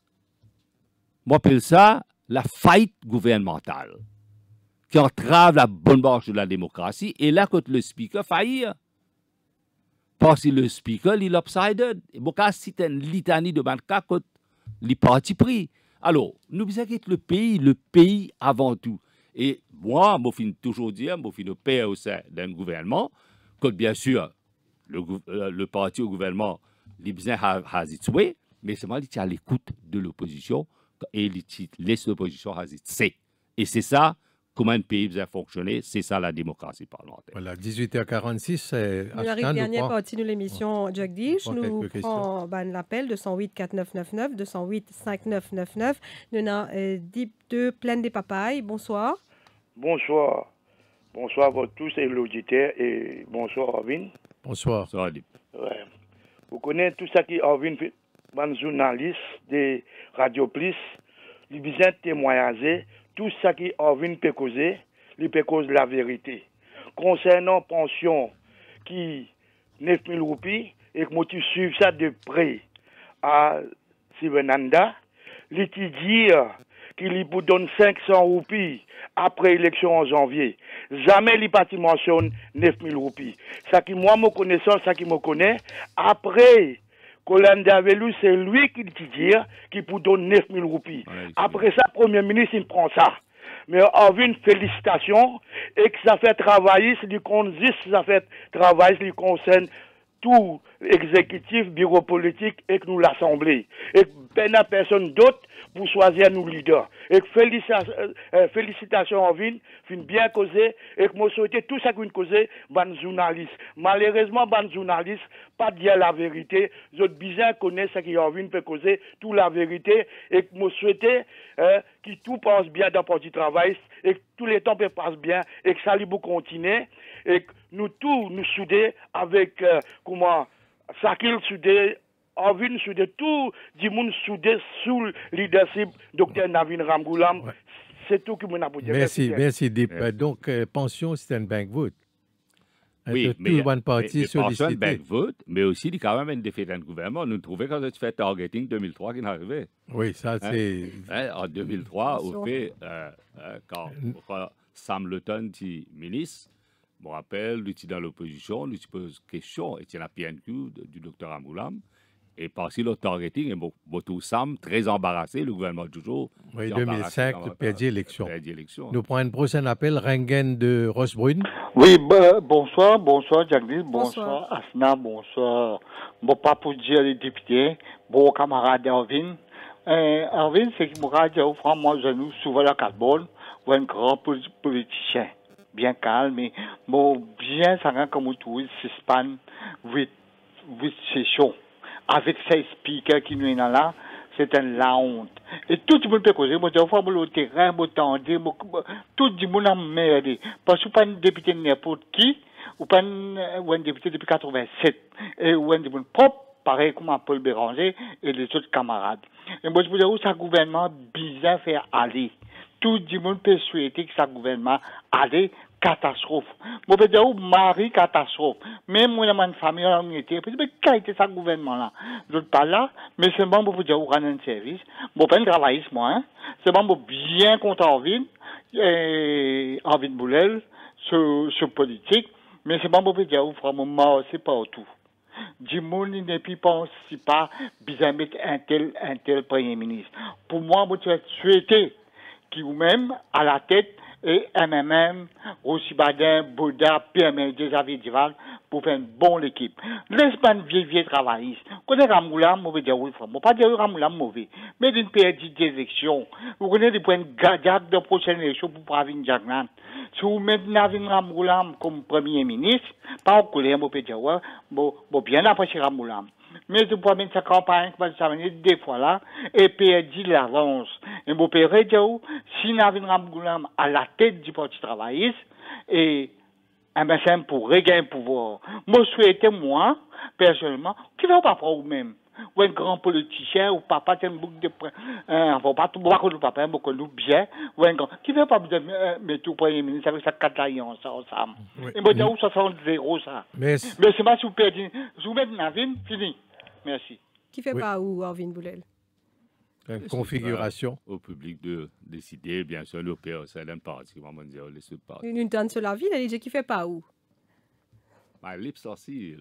Moi, j'appelle ça la faillite gouvernementale qui entrave la bonne marche de la démocratie. Et là, quand le speaker faillit, parce que le speaker, il est lopsided. Et bon, c'est une litanie de banca quand les partis pris. Alors, nous disons que le pays, le pays avant tout. Et moi, je finis toujours dire, je finis paix au sein d'un gouvernement, que bien sûr, le, euh, le parti au gouvernement, il besoin de tuer, mais c'est moi qui est à l'écoute de l'opposition et il laisse l'opposition à c'est. Et c'est ça. Comment un pays va fonctionner, c'est ça la démocratie parlementaire. Voilà, dix-huit heures quarante-six, c'est... Nous arrivons dernière partie de l'émission Jagdish. Nous prenons ben, l'appel deux cent huit quatre neuf neuf neuf, deux cent huit cinq neuf neuf neuf. Nous avons euh, Deep deux Plaine des Papayes. Bonsoir. Bonsoir. Bonsoir à vous tous et l'auditeur et bonsoir Arvin. Bonsoir. Bonsoir Deep. Ouais. Vous connaissez tout ça qui Arvin, un journaliste de Radio Plus, il vient témoigner. Tout ça qui Arvin peut causer, il peut causer la vérité. Concernant pension qui neuf mille roupies, et que moi tu suives ça de près à Sivenanda, il te dit qu'il lui donne cinq cents roupies après l'élection en janvier. Jamais il pas mentionne neuf mille roupies. Ça qui moi, me connaissant, ça qui me connaît, après Colin Davelou, c'est lui qui dit dire qu'il peut donner neuf mille roupies. Ouais, après ça, Premier ministre, il prend ça. Mais avec une félicitation, et que ça fait travailler, ça fait travailler, ça concerne tout l'exécutif, bureau politique et que nous l'Assemblée. Et peine à personne d'autre pour choisir nos leaders. Et que félicitations, euh, félicitations en ville, fin bien causé, et que moi souhaite tout ça qu'on causé, ban journaliste. Malheureusement, ban journaliste, pas dire la vérité, les autres bizarres connaissent ce qui en ville peut causer, toute la vérité, et que moi souhaite euh, que tout passe bien dans le parti travail, et que tous les temps passent bien, et que ça lui continuer, et que nous tous nous soudés avec, euh, comment, ça qu'il soudé, en ville soudé, tout le monde soudé sous le leadership docteur Navin Ramgoulam. Ouais. C'est tout que mon apôtre. Merci, merci, Deep. Ouais. Donc, euh, pension, c'est un bank vote. Oui, tout mais, le monde parti pension, un bank vote, mais aussi, il y a quand même une défaite d'un gouvernement. Nous trouvons quand tu fais targeting deux mille trois qui est arrivé. Oui, ça, c'est. Hein? Hein? En deux mille trois, au fait, euh, euh, quand Sam Leton dit ministre, je me rappelle, lui, dans l'opposition, lui, pose question, et c'est la P N Q du docteur Ramgoulam. Et passé le targeting, et Botou Sam, très embarrassé, le gouvernement toujours. Oui, deux mille cinq, perdu l'élection. Nous prenons un prochain appel, Rengen de Rochebrune. Oui, bah, bonsoir, bonsoir, Jagdish, bonsoir, bonsoir, Asna, bonsoir. Bon, pas pour dire les députés, bon, camarade Erwin. Euh, Erwin, c'est que moi, moi, je nous souvent la carbone, ou un grand politicien, bien calme, mais bon, bien, ça rend comme tout, suspend, huit, huit sessions. Avec ces speakers qui nous sont là, c'est un la honte. Et tout le monde peut causer, moi, je vois le terrain, je tendre, tout le monde a merdé. Parce que pas un député n'importe qui, ou pas un député depuis quatre-vingt-sept, et ou un député propre, pareil comme Paul Béranger et les autres camarades. Et moi, je vous dis, où ça gouvernement bizarre faire aller. Tout le monde peut souhaiter que ça gouvernement allait catastrophe. Moi, je veux dire, Marie catastrophe. Même moi, dans ma famille, on était, mais quel était ce gouvernement-là? Je ne pas là, mais c'est bon pour vous dire, on rend un service. Bon, pas un travailliste, moi, hein. C'est bon pour bien compter en ville, et en ville Boulel, ce, ce politique, mais c'est bon pour vous dire, vraiment, c'est pas tout. Du monde ne peut pas, pas, bien mettre un tel, un tel premier ministre. Pour moi, je souhaiter qui vous-même, à la tête, et M M M, Rossi Badin, Bouddha, P M L, Xavier Dival, pour faire une bonne équipe. Laisse-moi une vieille, vieille travailliste. Connaissez Ramgoulam, mauvais dire oui, frère. Pas dire Ramgoulam mauvais. Mais d'une période d'élection. Vous connaissez des points de garde de prochaine élection pour Pravin Jagnan. Si vous mettez Navin Ramgoulam comme premier ministre, pas en colère, vous pouvez dire, ouais, bon, bien apprécier Ramgoulam. Mais je peux mettre sa campagne, ça va venir des fois là, et perdre l'avance. Et vous pouvez dire, si Navin Ramgoulam à la tête du Parti travailliste, et un médecin pour regagner le pouvoir. Moi, je souhaite, moi, personnellement, qui ne va pas prendre vous-même. Ou un grand politicien, ou papa, c'est un bouc de près, euh, enfin, pas tout, pas que papa, beaucoup nous bien, ou un grand, qui ne veut pas euh, mettre au premier ministre avec sa quatre alliances, ça, ensemble. Oui. Et moi, je dis, ça fait zéro, ça. Mais c'est pas si vous perdez, si vous mettez Navin, fini. Merci. Qui fait oui. pas où, Arvin Boulel? Une configuration. Au public de décider, bien sûr, le P S L, parti, comment dire, les autres partis. Une donne sur la ville, elle dit qui fait pas où? Ma lips aussi.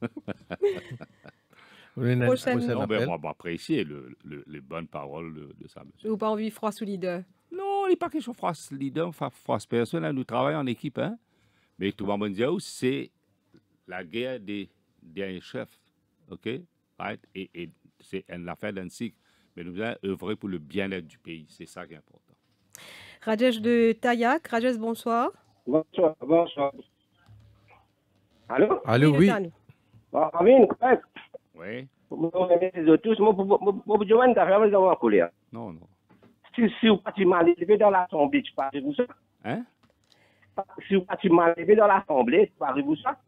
Prochaine. Non, ben, on va apprécier le, le, les bonnes paroles de, de ça, monsieur. Ou pas envie froid sous leader? Non, il n'est pas question de froid leader, froid personne, nous travaillons en équipe, hein. Mais tout le monde dit, c'est la guerre des, des chefs, ok? Right? Et, et c'est une affaire d'un cycle. Mais nous devons œuvrer pour le bien-être du pays. C'est ça qui est important. Rajesh de Tayak. Rajesh, bonsoir. Bonsoir, bonsoir. Allô? Allô, oui. Bon, Amine, oui. Tous, mon besoin d'affaires, vous avez en colère. Non, non. Si, si vous êtes mal élevé dans l'Assemblée, tu parlez-vous ça? Hein? Si vous êtes mal élevé dans l'Assemblée, tu parlez-vous ça?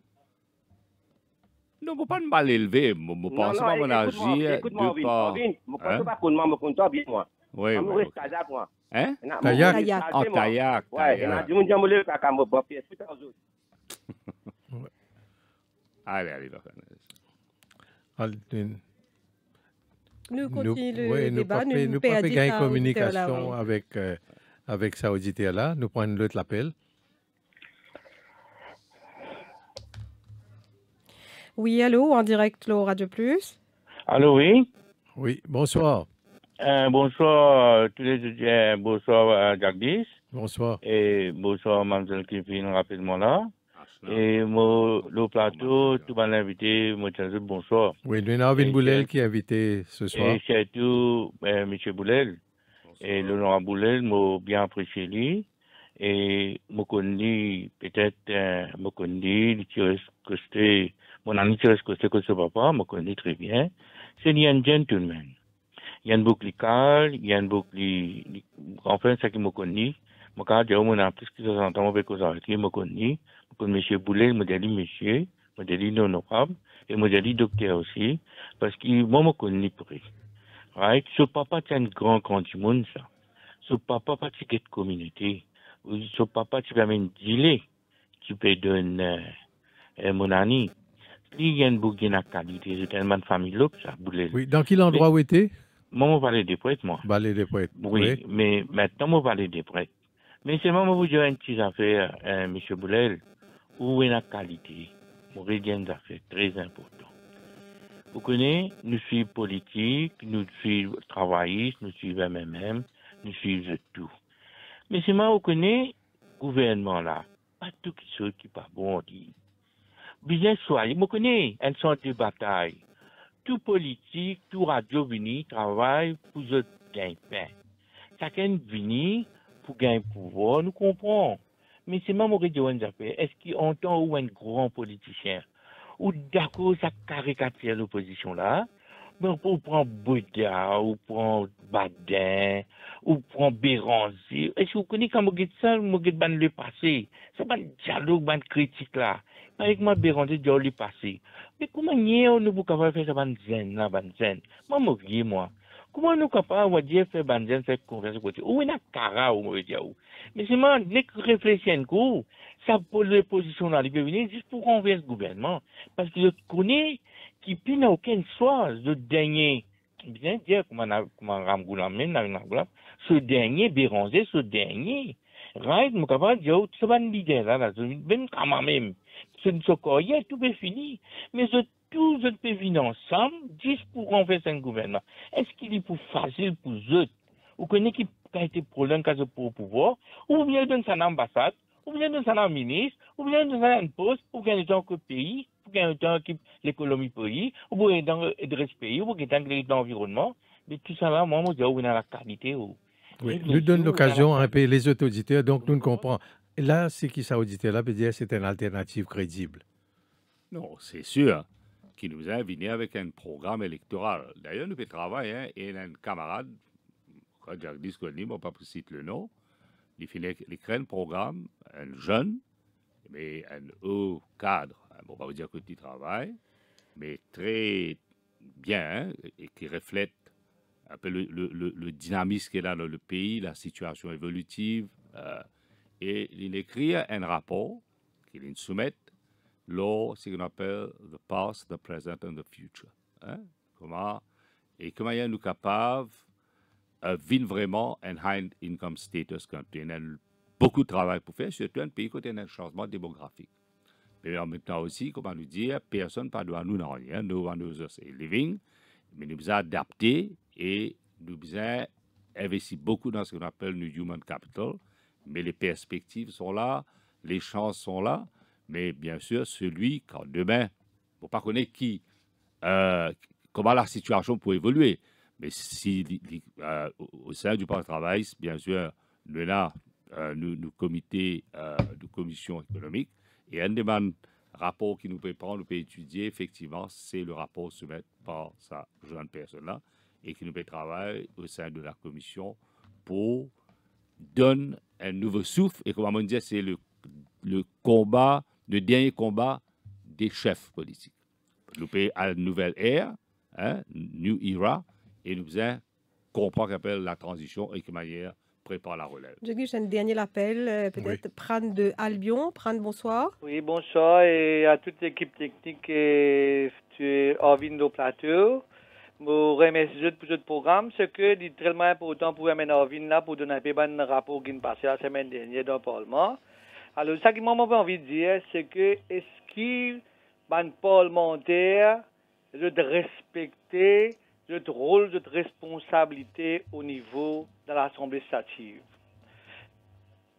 Non, je ne pas mal élevé. Je ne pense pas mon agir. Écoute-moi, Ovin. Je ne pense pas qu'on m'a content bien, moi. Oui, oui. Je reste Kayak, moi. Hein? Kayak? Ah, Kayak. Oui, je me dis, je me dis, je me dis, je me dis, Allez, allez, allez. Nous continuons le nous débat. Nous ne pouvons pas gagner communication avec, euh, avec ça auditeur-là. Nous prenons l'autre l'appel. Oui, allô, en direct, le Radio Plus. Allô, oui. Oui, bonsoir. Euh, bonsoir, tous les étudiants. Bonsoir, Jagdish. Bonsoir. Et bonsoir, mademoiselle qui vient rapidement là. Et mon, le plateau, tout le monde invité, moi, bonsoir. Oui, nous avons Arvin Boulel qui est invité ce soir. Et surtout, euh, M. Boulel. Et l'honorable Boulel m'a bien apprécié lui. Et je connais peut-être, je connais, que c'était, mon ami qui reste que que ce papa, je connais très bien. C'est un gentleman. Il y a un boucle cal, il y a un boucle, enfin, c'est qui me connaît. Je connais, mon ami, plus que ça s'entend avec les arrêtés, je connais. Je connais M. Boulel, je dis monsieur, je dis l'honorable, et je dis docteur aussi, parce que moi, je connais près. Right? Ce papa, c'est un grand, grand du monde, ça. Ce papa, pas de communauté. Ce papa, tu peux même dealer. Tu peux donner, euh, mon ami. Il y a une bouquine à qualité. C'est tellement de famille, là, ça, Boulel. Oui, dans quel endroit où était? Moi, je parlais des prêtres, moi. Parler des prêtres. Oui, oui, mais maintenant, je parler des prêtres. Mais c'est moi, je vous dire une petite affaire, euh, M. Boulel, où est la qualité? Moi, je dis une affaire très importante. Vous connaissez, nous suivons politique, nous suivons travaillistes, nous suivons M M M, nous suivons tout. Mais c'est moi, vous connaissez, gouvernement là, pas tout ce qui n'est pas bon, dit. Bien soyez, vous connaissez, une sorte de bataille. Tout politique, tout radio vini, travaille pour se gagner pain. Chacun vini pour gagner pouvoir, nous comprenons. Mais c'est moi, je dis une affaire. Est-ce qu'il entend ou un grand politicien? Ou d'accord, ça caricature l'opposition là, mais on prend Bouddha, ou prend Badin, ou prend Béranger. Est-ce que vous connaissez quand vous dites ça, vous dites le passé? C'est pas un dialogue, une critique là. Avec moi, Béranger, dit le passé. Mais comment nous nous pouvons faire ça, ban zen là, ban zen? Moi, je dis, moi. Comment nous capables de dire faire ban zen, faire confiance au côté? Ou une cara, ou me dire où? Mais c'est moi, dès que réfléchir un coup, ça pose les positions là, il peut venir juste pour renverser le gouvernement. Parce que je connais qui puis n'a aucun choix de dernier, bien dire, comment Ramgoulam, ce dernier, Béranger, ce dernier. Right, mon capable de dire, c'est pas une idée là, là, même quand même, c'est une socorrière, tout est fini. Mais je, tout, je peux venir ensemble, juste pour renverser un gouvernement. Est-ce qu'il est plus facile pour eux? Vous connaissez qui a été problème quand pour le pouvoir? Ou bien donne ça à l'ambassade? Ou bien donne ça à un ministre? Ou bien donne ça à un poste? Ou bien dans le pays? Ou bien dans l'économie pays? Ou bien dans le pays? Ou bien dans l'environnement? Mais tout ça là, moi, je dis, on a la qualité. Oui, nous donne l'occasion un peu les autres auditeurs, donc nous ne comprenons. Là, c'est qui ça auditeur là peut dire c'est une alternative crédible. Non, c'est sûr qu'il nous a invités avec un programme électoral. D'ailleurs, nous faisons travail, hein, et un camarade, quand j'ai dit ce qu'on dit, je ne vais pas citer le nom, il fait un programme, un jeune, mais un haut cadre. Bon, on va vous dire que tu travailles, mais très bien, hein, et qui reflète un peu le, le, le, le dynamisme qu'il y a dans le pays, la situation évolutive. Euh, et il écrit un rapport qu'il soumet, là, ce qu'on appelle the past, the present and the future. Hein? Comment, et comment est nous capable de vivre vraiment un high income status country. Il y a beaucoup de travail pour faire, surtout un pays qui a un changement démographique. Mais en même temps aussi, comment nous dire, personne ne doit nous dans rien, nous, nous, c'est living, mais nous devons adapter et nous devons investir beaucoup dans ce qu'on appelle le human capital. Mais les perspectives sont là, les chances sont là, mais bien sûr, celui, quand demain, il ne faut pas connaître qui, euh, comment la situation peut évoluer. Mais si, euh, au sein du Parti travail, bien sûr, nous avons euh, nous, nous comités euh, de commission économique, et un des rapports qui nous peut prendre, nous peut étudier, effectivement, c'est le rapport soumis par sa jeune personne-là, et qui nous peut travailler au sein de la commission pour donner un nouveau souffle. Et comme on dit, c'est le, le combat, le dernier combat des chefs politiques. Nous payons à une nouvelle ère, hein, New Era, et nous faisons comprendre qu'appelle la transition et que manière prépare la relève. J'ai un dernier appel, euh, peut-être oui. Pran de Albion. Pran, bonsoir. Oui, bonsoir et à toute l'équipe technique et Arvin au plateau. Je remercie pour ce programme, ce que est très important pour amener Arvin là pour donner un peu de rapport qui est passé la semaine dernière dans le Parlement. Alors, ce que moi j'ai envie de dire, c'est que est-ce qu'il les parlementaires de respecter notre rôle de responsabilité au niveau de l'Assemblée législative.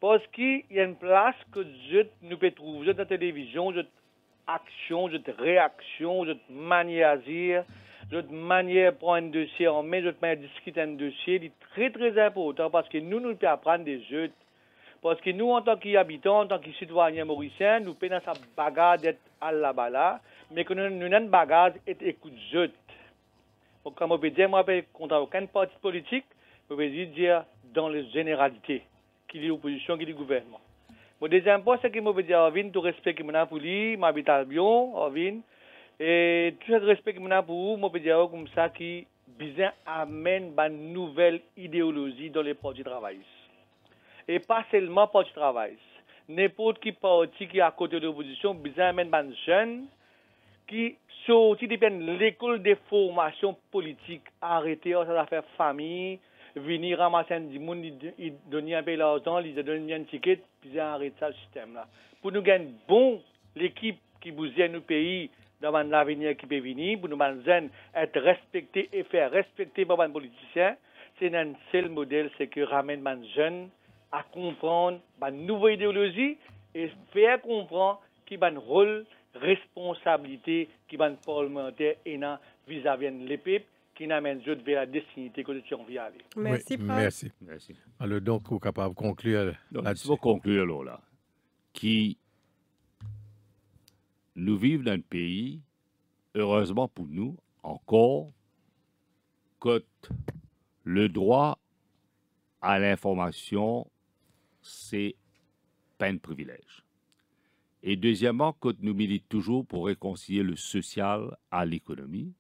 Parce qu'il y a une place que je nous peut trouver dans la télévision, je action, je réaction, je manière d'agir, je manière de prendre un dossier en main, je manière de discuter un dossier. C'est très très important parce que nous, nous pouvons apprendre des autres. Parce que nous, en tant qu'habitants, en tant que citoyens mauriciens, nous pouvons sa bagarre d'être à la bala, mais que nous nous avons une bagarre et écoute les autres. Donc, comme on peut dire, moi, contre aucun parti politique, je peux dire dans les généralités, qu'il y ait l'opposition, qu'il y ait le gouvernement. Mon deuxième point, c'est que je peux dire, Arvin, tout respect que je pour lui, m'habite à Lyon, Arvin, et tout le respect que je pour vous, je peux dire comme ça, qui bien amène une nouvelle idéologie dans les partis de travail. Et pas seulement partis de travail. N'importe qui parti qui est à côté de l'opposition, bien amène des jeunes qui sortent de l'école de formation politique, arrêter ça faire famille, venir ramasser du monde, il donner un peu d'argent, il donner un ticket, puis arrêter ce système-là. Pour nous gagner bon l'équipe qui vous aide nos pays dans l'avenir qui peut venir, pour nous être respectés et faire respecter par les politiciens, c'est un seul modèle, c'est que ramène les jeunes à comprendre une nouvelle idéologie et faire comprendre qu'il y a un rôle, responsabilité qui va être parlementaire et vis-à-vis de l'E P I P qui n'amène juste vers la destinée que nous avons envie d'aller. Merci, oui, merci. Merci. Alors, donc, vous êtes capable de conclure là-dessus. Il faut conclure, là, là, qui nous vivons dans un pays, heureusement pour nous, encore, que le droit à l'information, c'est pas un privilège. Et deuxièmement, que nous militons toujours pour réconcilier le social à l'économie.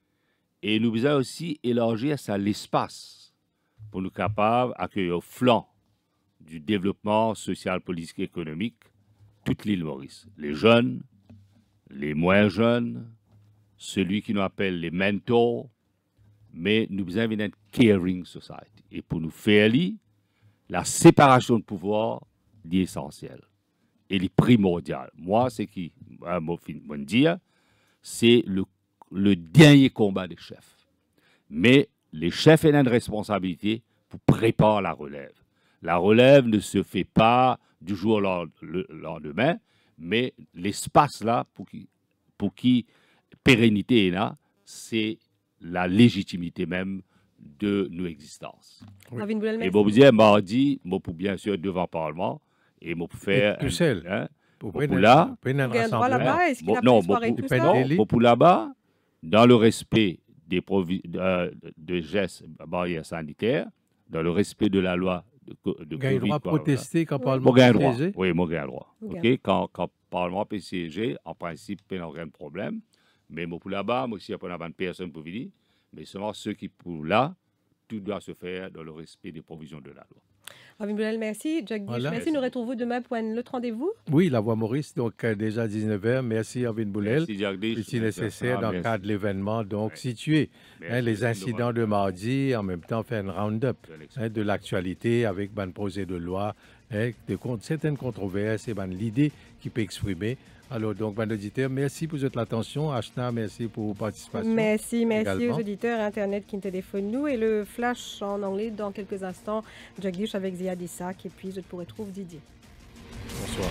Et nous avons aussi élargi à l'espace pour nous capables d'accueillir au flanc du développement social, politique et économique toute l'île Maurice. Les jeunes, les moins jeunes, celui qui nous appelle les mentors, mais nous avons une caring society. Et pour nous faire la séparation de pouvoir est essentielle. Et les primordial. Moi, c'est qui, moi, dire, c'est le, le dernier combat des chefs. Mais les chefs ont une responsabilité pour préparer la relève. La relève ne se fait pas du jour au lendemain, mais l'espace là, pour qui, pour qui pérennité est là, c'est la légitimité même de nos existences. Oui. Et vous dire, mardi, moi, pour bien sûr, devant le Parlement, et moi, pour faire. Tout seul. Hein, pour pour là. là-bas, est-ce qu'il a non, pour, pour, pour là-bas, dans le respect des provi euh, de gestes barrières sanitaires, dans le respect de la loi de, de Covid. Il y a droit à protester quand le Parlement peut siéger? Oui, moi, j'ai le droit. Okay? Quand, quand le Parlement peut siéger, en principe, il n'y a aucun problème. Mais moi, pour là-bas, moi, s'il n'y a pas de personne pour venir, mais seulement ceux qui, pour là, tout doit se faire dans le respect des provisions de la loi. Arvin Boulel, merci. Jack voilà. Merci. merci. Nous retrouvons demain pour un autre rendez-vous. Oui, la Voix Maurice, donc euh, déjà à dix-neuf heures. Merci Arvin Boulel. Merci Jagdish. C'est nécessaire dans le cadre de l'événement, donc oui. situer hein, les incidents de mardi, en même temps faire un round-up hein, de l'actualité avec un projet de loi, hein, de certaines controverses et l'idée qui peut exprimer. Alors, donc, bon auditeur, merci pour votre attention. Ashna, merci pour votre participation. Merci, merci également. Aux auditeurs Internet qui nous téléphonent nous. Et le flash en anglais dans quelques instants. Jagdish avec Ziad Isaac. Et puis, je pourrai trouver Didier. Bonsoir.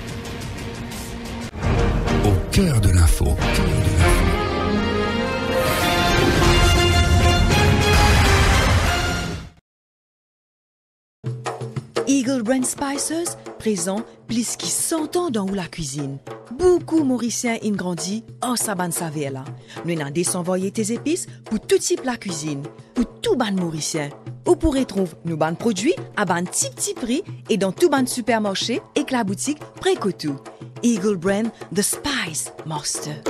Au cœur de l'info. Eagle Brand Spices présent plus qui cent ans dans la cuisine. Beaucoup Mauriciens ont grandi en saban saveur là. Nous avons désenvoyé tes épices pour tout type la cuisine, pour tout ban Mauricien. Vous pourrez trouver nos ban produits à ban petit petit prix et dans tout ban supermarché et que la boutique Précotou. Eagle Brand, the Spice Master.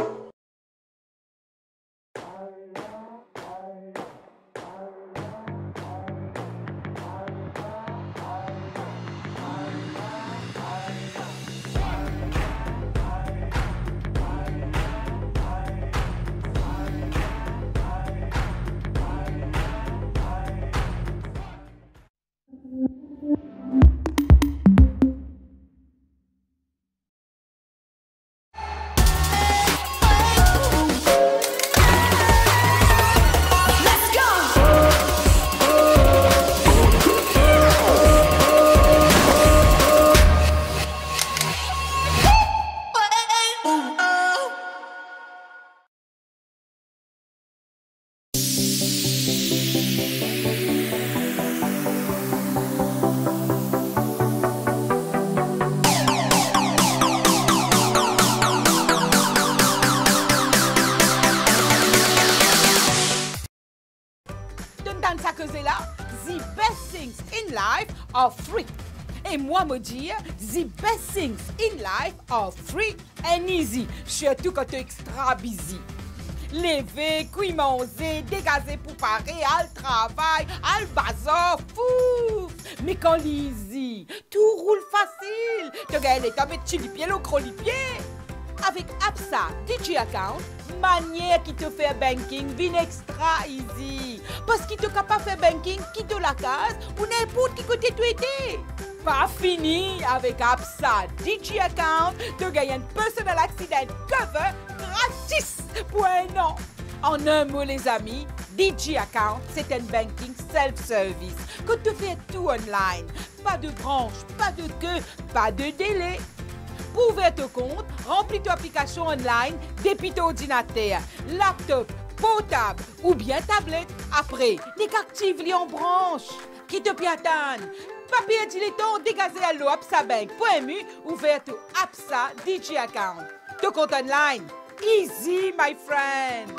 dans sa cause là, the best things in life are free. Et moi me dire, the best things in life are free and easy, surtout quand tu es extra busy. Lever, cuire, manger, dégazer pour parer, al travail, al bazar, fou. Mais quand easy, tout roule facile. Tu gagnes les tables de pied, le crolipier. Avec Absa D J Account, manière qui te fait banking vient extra easy. Parce qu'il te capable de faire banking, qui te la case ou n'importe qui côté tu étais. Pas fini avec Absa D J Account, tu gagnes un personal accident cover gratis pour un an. En un mot les amis, D J Account, c'est un banking self-service que tu fais tout online. Pas de branche, pas de queue, pas de délai. Pour ouvrir ton compte, remplis ton application online depuis ton ordinateur, laptop, portable ou bien tablette. Après, les actives les en branche. Qui te piatane? Papier dilettant dégagé à l'eau absabank.mu ouvert ton Absa D J Account. Ton compte online. Easy, my friend.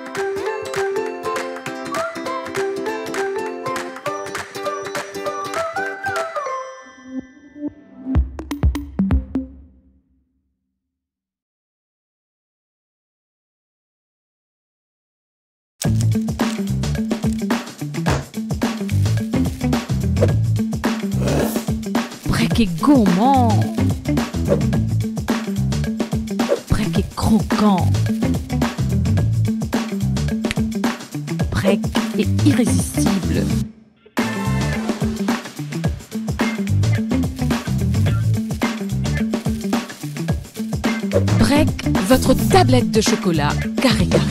Break est gourmand. Break est croquant. Break est irrésistible. Break, votre tablette de chocolat carré carré.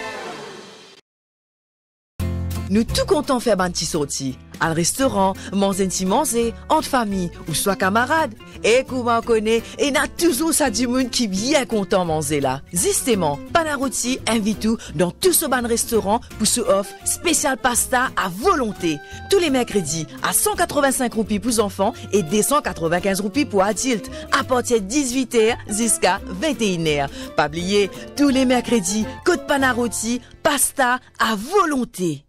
Nous tout contents faire un petit sorti. À restaurant, manger un petit manger, entre famille ou soit camarade. Et comment on connaît, et n'a toujours ça du monde qui bien content manger là. Justement, Panarotti invite tout dans tout ce ban restaurant pour ce offre spécial pasta à volonté. Tous les mercredis à cent quatre-vingt-cinq roupies pour enfants et deux cent quatre-vingt-quinze roupies pour adultes. À partir de dix-huit heures jusqu'à vingt et une heures. Pas oublier, tous les mercredis, Côte Panarotti, pasta à volonté.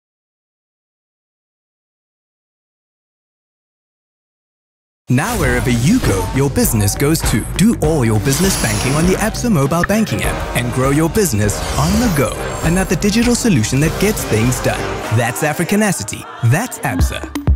Now wherever you go, your business goes too. Do all your business banking on the Absa mobile banking app and grow your business on the go. Another digital solution that gets things done. That's Africanacity. That's Absa.